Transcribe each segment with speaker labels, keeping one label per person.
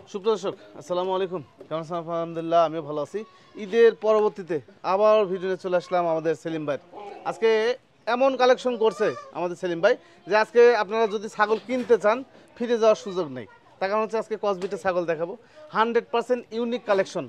Speaker 1: সুপ্রদর্শক আসসালামু আলাইকুম, কেমন আছেন? আলহামদুলিল্লাহ, আমিও ভালো আছি। ঈদের পরবর্তীতে আবার ভিডিও চলে আসলাম আমাদের সেলিম ভাই। আজকে এমন কালেকশন করছে আমাদের সেলিম ভাই যে আজকে আপনারা যদি ছাগল কিনতে চান ফিরে যাওয়ার সুযোগ নেই। তার কারণ হচ্ছে আজকে কসবিটে ছাগল দেখাবো 100% ইউনিক কালেকশন।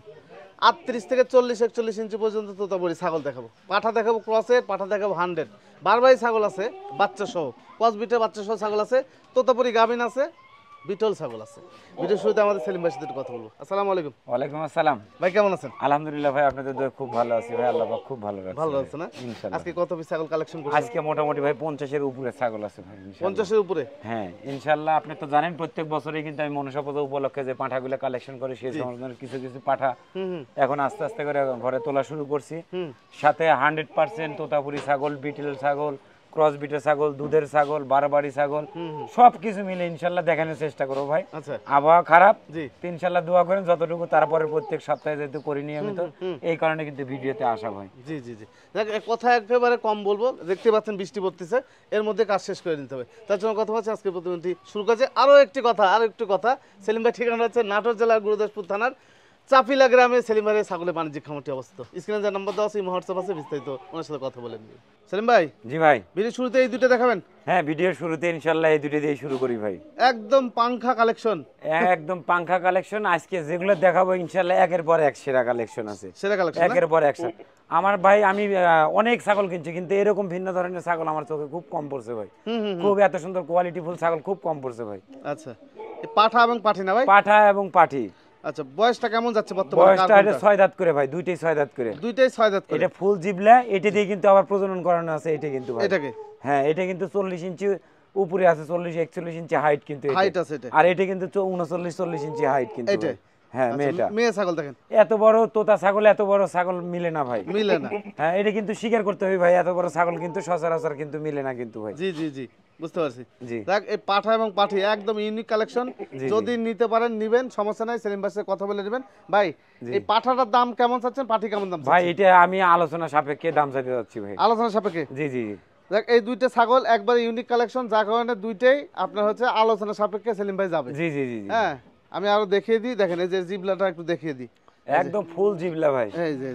Speaker 1: 38 থেকে 40-41 ইঞ্চি পর্যন্ত তোতাপুরি ছাগল দেখাবো, পাঠা দেখাবো ক্রসের, পাঠা দেখাবো 100 বারবাই ছাগল আছে বাচ্চা সহ, কসবিটে বাচ্চা সহ ছাগল আছে, তোতাপুরি গাভিন আছে, বিটল ছাগল আছে। ভিডিও শুরুতে আমাদের সেলিম ভাইয়ের সাথে কথা বলবো। আসসালামু আলাইকুম।
Speaker 2: ওয়ালাইকুম আসসালাম
Speaker 1: ভাই কেমন আছেন?
Speaker 2: আলহামদুলিল্লাহ ভাই, আপনাদের দোয়া খুব ভালো আছি ভাই। আল্লাহ পাক খুব ভালো রাখছে।
Speaker 1: ভালো আছে না?
Speaker 2: ইনশাআল্লাহ।
Speaker 1: আজকে কত পিস ছাগল কালেকশন করছেন?
Speaker 2: আজকে মোটামুটি ভাই 50 এর উপরে ছাগল আছে ভাই ইনশাআল্লাহ।
Speaker 1: 50 এর উপরে?
Speaker 2: হ্যাঁ ইনশাআল্লাহ। আপনি তো জানেন প্রত্যেক বছরই কিন্তু আমি মনসা পূজা উপলক্ষে যে পাঠাগুলো কালেকশন করি সেই ধরনের কিছু কিছু পাঠা এখন আস্তে আস্তে করে ঘরে তোলা শুরু করছি। সাথে 100% তোতাপুরি ছাগল, বিটেল ছাগল, ক্রস বিটের ছাগল, দুধের ছাগল, বারবাড়ি ছাগল সবকিছু মিলে ইনশাআল্লাহ দেখানোর চেষ্টা করব ভাই।
Speaker 1: আচ্ছা,
Speaker 2: আবহাওয়া খারাপ,
Speaker 1: জি
Speaker 2: ইনশাআল্লাহ দোয়া করেন যতটুকু, তারপরে প্রত্যেক সপ্তাহে যেহেতু করি নিয়মিত, এই কারণে কিন্তু ভিডিওতে আসা ভাই।
Speaker 1: জি জি জি দেখ, কথা একেবারে কম বলবো, দেখতে পাচ্ছেন বৃষ্টি পড়তেছে, এর মধ্যে কাজ শেষ করে নিতে হবে। তার জন্য কথা হচ্ছে আজকে প্রতিদিনটি শুরু করছে। আরও একটি কথা, সেলিম ভাই ঠিকানা হচ্ছে নাটোর জেলার গুরুদাসপুর থানার চাপিলা গ্রামে সেলিম ভাইয়ের ছাগলের বাণিজ্যিক খামারটি অবস্থিত। স্ক্রিনে যে নাম্বার দেওয়া আছে হোয়াটসঅ্যাপ আছে, বিস্তারিত ওনার সাথে কথা বলে নিন। সেলিম ভাই,
Speaker 2: জি ভাই।
Speaker 1: ভিডিও শুরুতে এই দুটো দেখাবেন?
Speaker 2: হ্যাঁ, ভিডিওর শুরুতে ইনশাআল্লাহ এই দুটো দিয়ে শুরু করি ভাই।
Speaker 1: একদম পাংখা কালেকশন,
Speaker 2: একদম পাংখা কালেকশন। আজকে যেগুলো দেখাবো ইনশাআল্লাহ একের পর এক সেরা কালেকশন আছে,
Speaker 1: সেরা কালেকশন
Speaker 2: একের পর এক। আমার ভাই আমি অনেক ছাগল কিনছি, কিন্তু এরকম ভিন্ন ধরনের ছাগল আমার চোখে খুব কম পড়ছে ভাই। খুব এত সুন্দর কোয়ালিটিফুল ছাগল খুব কম পড়ছে ভাই।
Speaker 1: আচ্ছা, এই পাঠা এবং পাঠি না ভাই?
Speaker 2: পাঠা এবং পাঠি।
Speaker 1: আচ্ছা, বয়সটা কেমন যাচ্ছে বর্তমানে?
Speaker 2: বয়সটা এটা 6 দাঁত করে ভাই, দুইটাই 6 দাঁত করে।
Speaker 1: দুইটাই 6 দাঁত করে?
Speaker 2: এটা ফুল জিবলা, এটা দিয়ে কিন্তু আবার প্রজনন করানো আছে এটা কিন্তু ভাই।
Speaker 1: এটাকে?
Speaker 2: হ্যাঁ, এটা কিন্তু 40 ইঞ্চি উপরে আছে, 40-41 ইঞ্চি হাইট কিন্তু
Speaker 1: হাইট আছে এটা।
Speaker 2: আর এটা কিন্তু 39-40 ইঞ্চি হাইট কিন্তু
Speaker 1: এটা?
Speaker 2: হ্যাঁ, মেয়েটা।
Speaker 1: মেয়ে ছাগল দেখেন,
Speaker 2: এত বড় তোতা ছাগল, এত বড় ছাগল মিলে না ভাই,
Speaker 1: মিলে না।
Speaker 2: হ্যাঁ, এটা কিন্তু স্বীকার করতে হবে ভাই, এত বড় ছাগল কিন্তু সচরাচর কিন্তু মিলে না কিন্তু ভাই।
Speaker 1: জি জি জি বুঝতে পারছি।
Speaker 2: জি
Speaker 1: দেখ, এই পাঠা এবং পাঠি একদম ইউনিক কালেকশন। যদি নিতে পারেন নিবেন, সমস্যা নাই, সেলিম ভাইয়ের সাথে কথা বলে নেবেন। ভাই, এই পাঠাটার দাম কেমন চাচ্ছেন, পাঠি কেমন দাম
Speaker 2: ভাই?
Speaker 1: চাচ্ছেন?
Speaker 2: এটা আমি আলোচনা সাপেক্ষে দাম চাইতে যাচ্ছি ভাই।
Speaker 1: আলোচনা সাপেক্ষে?
Speaker 2: জি জি।
Speaker 1: দেখ, এই দুইটা ছাগল একবার ইউনিক কালেকশন, যার কারণে দুইটাই আপনার হচ্ছে আলোচনা সাপেক্ষে সেলিম ভাই যাবে।
Speaker 2: জি জি জি।
Speaker 1: হ্যাঁ, আমি আরো দেখিয়ে দিই, দেখেন এই যে জিবলাটা একটু দেখিয়ে দিই।
Speaker 2: একদম ফুল জিবলা ভাই,
Speaker 1: এই যে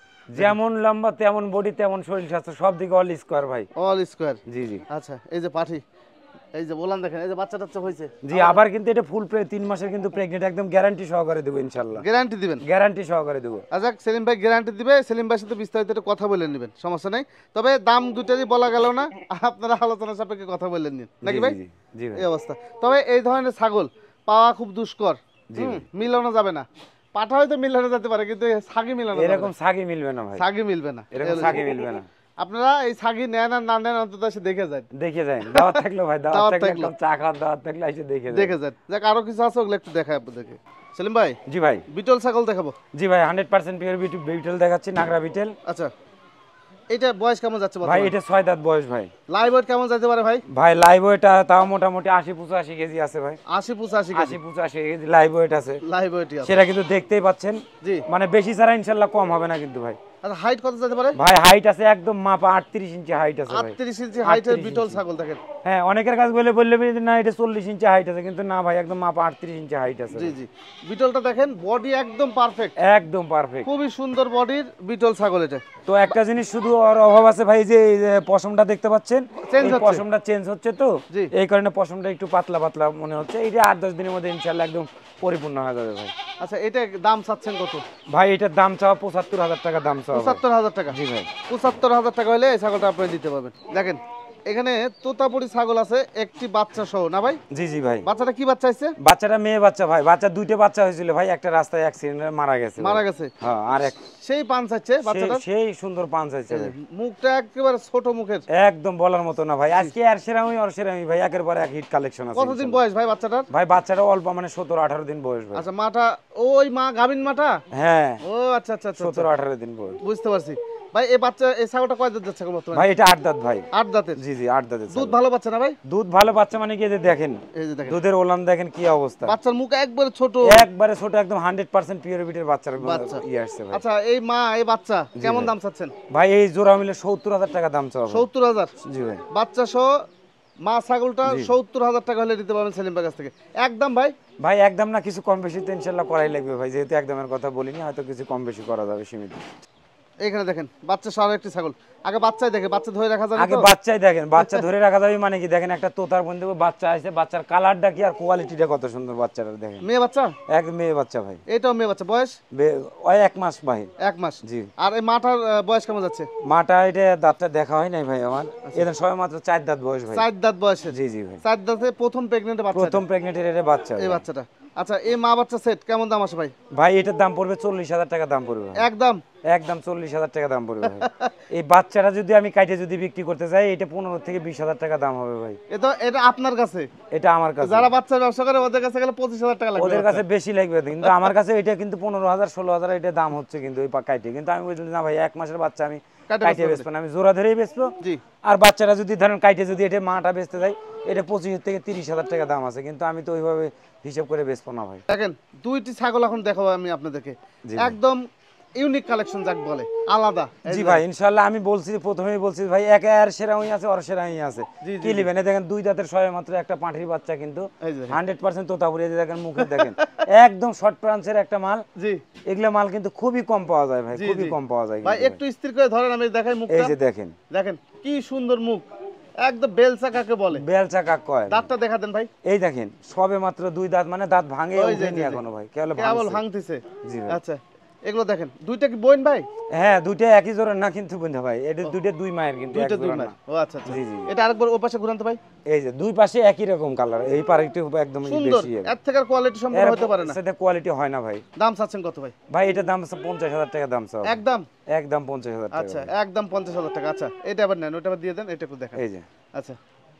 Speaker 2: যেমন লম্বা তেমন বডি তেমন শরীর স্বাস্থ্য সব দিকে অল স্কোয়ার ভাই,
Speaker 1: অল স্কোয়ার।
Speaker 2: জি জি।
Speaker 1: আচ্ছা, এই যে পাঠি, এই যে বললাম দেখেন, এই যে বাচ্চা টাচ্চা হয়েছে।
Speaker 2: জি, আবার কিন্তু এটা ফুল 3 মাসের কিন্তু প্রেগনেন্ট, একদম গ্যারান্টি সহকারে দেবো ইনশাআল্লাহ।
Speaker 1: গ্যারান্টি দিবেন?
Speaker 2: গ্যারান্টি সহকারে দেবো।
Speaker 1: আচ্ছা, সেলিম ভাই গ্যারান্টি দিবে, সেলিম ভাইয়ের সাথে বিস্তারিত একটু কথা বলে নেবেন, সমস্যা নাই। তবে দাম দুটারই বলা গেল না, আপনারা আলোচনা সাপেক্ষে কথা বলে নিন নাকি ভাই?
Speaker 2: জি ভাই।
Speaker 1: এই অবস্থা। তবে এই ধরনের ছাগল পাওয়া খুব দুষ্কর, মিলানো যাবে না। পাঠা হয়তো মিলানো যেতে পারে, কিন্তু ছাগি মিলানো যাবে না।
Speaker 2: এরকম ছাগি মিলবে না ভাই,
Speaker 1: ছাগি মিলবে না,
Speaker 2: এরকম ছাগি মিলবে না।
Speaker 1: আপনারা এই ছাগি নেন আর না নেন অন্তত এসে দেখে যান।
Speaker 2: দেখে যান, দাওয়াত থাকলো ভাই, দাওয়াত থাকলো, চা খাওয়ার দাওয়াত থাকলে এসে দেখে যান।
Speaker 1: দেখ, আরো কিছু আছে, ওগুলো একটু দেখাই আপনাদেরকে। সেলিম ভাই,
Speaker 2: জি ভাই।
Speaker 1: বিটল ছাগল দেখাবো?
Speaker 2: জি ভাই, 100% পিওর বিটেল দেখাচ্ছি, নাগরা বিটেল।
Speaker 1: আচ্ছা, এটা বয়স কেমন যাচ্ছে
Speaker 2: ভাই? এটা 6 দাঁত বয়স ভাই।
Speaker 1: লাইভ ওয়েট কেমন যেতে পারে ভাই?
Speaker 2: ভাই লাইভ ওয়েটটা তাও মোটামুটি 80-85 কেজি আছে ভাই।
Speaker 1: 80-85 কেজি?
Speaker 2: 80-85 কেজি লাইভ ওয়েট আছে।
Speaker 1: লাইভ ওয়েটই আছে,
Speaker 2: সেটা কিন্তু দেখতেই পাচ্ছেন।
Speaker 1: জি,
Speaker 2: মানে বেশি ছাড়া ইনশাআল্লাহ কম হবে না কিন্তু ভাই।
Speaker 1: আচ্ছা, হাইট কত যেতে পারে?
Speaker 2: ভাই হাইট আছে একদম মাপা 38 ইঞ্চি হাইট আছে ভাই।
Speaker 1: 38 ইঞ্চি হাইটের বিটল ছাগল দেখেন।
Speaker 2: হ্যাঁ, অনেকের কাছে বললে না এটা 40 ইঞ্চি হাইট আছে, কিন্তু না ভাই, একদম মাপা 38 ইঞ্চি হাইট আছে।
Speaker 1: জি জি, বিটলটা দেখেন, বডি একদম পারফেক্ট,
Speaker 2: একদম পারফেক্ট,
Speaker 1: খুবই সুন্দর বডির বিটল ছাগল এটা।
Speaker 2: তো একটা জিনিস শুধু আর অভাব আছে ভাই, যে এই যে পশমটা দেখতে পাচ্ছেন,
Speaker 1: চেঞ্জ হচ্ছে,
Speaker 2: পশমটা চেঞ্জ হচ্ছে, তো
Speaker 1: জি,
Speaker 2: এই কারণে পশমটা একটু পাতলা পাতলা মনে হচ্ছে। এটা 8-10 দিনের মধ্যে ইনশাআল্লাহ একদম পরিপূর্ণ হয়ে যাবে ভাই।
Speaker 1: আচ্ছা, এটা দাম চাচ্ছেন কত
Speaker 2: ভাই? এটার দাম চাওয়া 75,000 টাকা দাম চাওয়া।
Speaker 1: 75,000 টাকা?
Speaker 2: জি ভাই।
Speaker 1: 75,000 টাকা হলে এই ছাগলটা আপনি দিতে পারবেন। দেখেন, এখানে তোতাপুরি ছাগল আছে একটি বাচ্চা সহ, না ভাই?
Speaker 2: জি জি ভাই।
Speaker 1: বাচ্চাটা কি বাচ্চা আছে?
Speaker 2: বাচ্চাটা মেয়ে বাচ্চা ভাই। বাচ্চা দুইটা বাচ্চা হয়েছিল ভাই, একটা রাস্তায় অ্যাক্সিডেন্টে মারা গেছে।
Speaker 1: মারা গেছে?
Speaker 2: হ্যাঁ, আর এক
Speaker 1: সেই পাঁচ আছে বাচ্চাটা,
Speaker 2: সেই সুন্দর পাঁচ আছে ভাই।
Speaker 1: মুখটা একেবারে ছোট মুখের,
Speaker 2: একদম বলার মতো না ভাই। আজকে আর সেরামি আর সেরামি ভাই, একের পর এক হিট কালেকশন আছে।
Speaker 1: কতদিন বয়স ভাই বাচ্চাটার?
Speaker 2: ভাই বাচ্চাটা অল্প, মানে 17-18 দিন বয়স ভাই।
Speaker 1: আচ্ছা, মাটা ওই মা গাভিন মাটা?
Speaker 2: হ্যাঁ।
Speaker 1: ও আচ্ছা আচ্ছা,
Speaker 2: 17-18 দিন বয়স,
Speaker 1: বুঝতে পারছি। ভাই, এই বাচ্চা, এই ছাগলটা কয় দাঁত যাচ্ছে বর্তমানে?
Speaker 2: ভাই এটা 8 দাঁত ভাই।
Speaker 1: 8 দাঁতের?
Speaker 2: জি জি, 8 দাঁতের।
Speaker 1: দুধ ভালো পাচ্ছে না ভাই?
Speaker 2: দুধ ভালো পাচ্ছে মানে কি, যে দেখেন
Speaker 1: এই যে দেখেন
Speaker 2: দুধের ওলান দেখেন কি অবস্থা।
Speaker 1: বাচ্চার মুখ একবারে ছোট,
Speaker 2: একবারে ছোট, একদম 100% পিওর বিটের বাচ্চার
Speaker 1: বাচ্চা
Speaker 2: আসছে ভাই।
Speaker 1: আচ্ছা, এই মা এই বাচ্চা কেমন দাম চাচ্ছেন?
Speaker 2: ভাই এই জোড়া মিলে 70,000 টাকা দাম চাওয়া।
Speaker 1: 70,000?
Speaker 2: জি ভাই।
Speaker 1: বাচ্চা সহ মা ছাগলটা ৭০,০০০ টাকা হলে দিতে পারবেন সেলিম ভাইয়ের কাছ থেকে একদম ভাই।
Speaker 2: ভাই একদম না, কিছু কম বেশি তো ইনশাল্লাহ করাই লাগবে ভাই, যেহেতু একদমের কথা বলিনি, হয়তো কিছু কম বেশি করা যাবে সীমিত।
Speaker 1: এখানে দেখেন বাচ্চা সহ একটি ছাগল, আগে বাচ্চাই দেখে, বাচ্চা ধরে রাখা যাবে
Speaker 2: আগে
Speaker 1: তো?
Speaker 2: বাচ্চাই দেখেন, বাচ্চা ধরে রাখা যাবে মানে কি, দেখেন একটা তোতার বন্ধু বাচ্চা আছে, বাচ্চার কালারটা কি আর কোয়ালিটিটা কত সুন্দর বাচ্চাটা দেখেন।
Speaker 1: মেয়ে বাচ্চা?
Speaker 2: এক মেয়ে বাচ্চা ভাই।
Speaker 1: এটাও মেয়ে বাচ্চা, বয়স?
Speaker 2: ওই 1 মাস ভাই।
Speaker 1: 1 মাস।
Speaker 2: জি।
Speaker 1: আর এই মাটার বয়স কেমন যাচ্ছে?
Speaker 2: মাটা এটা দাঁতটা দেখা হয় নাই ভাই আমার, এটা সবে মাত্র 4 দাঁত বয়স ভাই।
Speaker 1: 4 দাঁত বয়সে?
Speaker 2: জি জি ভাই।
Speaker 1: 4 দাঁতে প্রথম প্রেগন্যান্ট বাচ্চা?
Speaker 2: প্রথম প্রেগন্যান্টের এটা বাচ্চা
Speaker 1: এই বাচ্চাটা। আচ্ছা এই মা বাচ্চা সেট কেমন দাম আসে ভাই?
Speaker 2: ভাই এটার দাম পড়বে 40,000 টাকা দাম পড়বে ভাই।
Speaker 1: একদম?
Speaker 2: একদম 40,000 টাকা দাম পড়বে ভাই। এই বাচ্চাটা যদি আমি কাটে যদি বিক্রি করতে চাই, এটা 15 থেকে 20,000 টাকা দাম হবে ভাই।
Speaker 1: এটা আপনার কাছে?
Speaker 2: এটা আমার কাছে।
Speaker 1: যারা বাচ্চার ব্যবসা করে ওদের কাছে গেলে 25,000 টাকা লাগবে।
Speaker 2: ওদের কাছে বেশি লাগবে, কিন্তু আমার কাছে এটা কিন্তু 15,000 16,000 এটা দাম হচ্ছে কিন্তু ওই কাইটে। কিন্তু আমি বলছি না ভাই, 1 মাসের বাচ্চা আমি কাইটে বেচবো না, আমি জোড়া ধরেই বেচবো।
Speaker 1: জি।
Speaker 2: আর বাচ্চাটা যদি ধরেন কাইটে যদি এটা মাটা বেচতে যাই, এটা 25 থেকে 30,000 টাকা দাম আছে, কিন্তু আমি তো ওইভাবে হিসাব করে বেচবো না ভাই।
Speaker 1: দেখেন দুইটি ছাগল এখন দেখাবো আমি আপনাদেরকে, একদম ইউনিক কালেকশন যাক বলে, আলাদা।
Speaker 2: জি ভাই ইনশাআল্লাহ, আমি বলছি প্রথমেই বলছি ভাই, এক আর সেরাই আছে আর সেরাই আছে। কি লিবেন? দেখেন 2 দাঁতের সবে মাত্র একটা পাঁঠির বাচ্চা, কিন্তু 100% তোতাপুরি। দেখেন মুখে দেখেন একদম শর্ট প্রান্সের একটা মাল।
Speaker 1: জি।
Speaker 2: এগুলা মাল কিন্তু খুবই কম পাওয়া যায় ভাই, খুবই কম পাওয়া যায়
Speaker 1: ভাই। একটু স্থির করে ধরেন, আমি দেখাই মুখটা।
Speaker 2: এই যে দেখেন,
Speaker 1: দেখেন কি সুন্দর মুখ, একদম বেলচা কাকে বলে?
Speaker 2: বেলচা কাক কয়।
Speaker 1: দাঁতটা দেখা দেন ভাই।
Speaker 2: এই দেখেন সবে মাত্র 2 দাঁত, মানে দাঁত ভাঙে ওঠেনি এখনো ভাই,
Speaker 1: কেবল ভাঙতেছে।
Speaker 2: জি ভাই।
Speaker 1: আচ্ছা এগুলো দেখেন, দুইটা কি বোন ভাই?
Speaker 2: হ্যাঁ দুইটা একই জোড়া না কিন্তু বন্ধু ভাই, এটা দুইটা 2 মায়ের, কিন্তু এক
Speaker 1: দুইটা দুই
Speaker 2: জোড়া
Speaker 1: মায়ের।
Speaker 2: না।
Speaker 1: ও আচ্ছা আচ্ছা।
Speaker 2: জি জি।
Speaker 1: এটা আরেকবার ওই পাশে ঘুরান তো ভাই।
Speaker 2: এই যে দুই পাশে একই রকম কালার, এই পারে একটু একদম
Speaker 1: সুন্দর,
Speaker 2: বেশি।
Speaker 1: এর থেকে কোয়ালিটি সম্পূর্ণ হতে পারে না।
Speaker 2: সেটা কোয়ালিটি হয় না ভাই।
Speaker 1: দাম চাচ্ছেন কত ভাই?
Speaker 2: ভাই এটার দাম আছে 50,000 টাকা দাম চাও।
Speaker 1: একদম?
Speaker 2: একদম 50,000 টাকা।
Speaker 1: আচ্ছা একদম 50,000 টাকা। আচ্ছা এটা আবার নেন, ওটা আবার দিয়ে দেন, এটা একটু দেখেন।
Speaker 2: এই যে
Speaker 1: আচ্ছা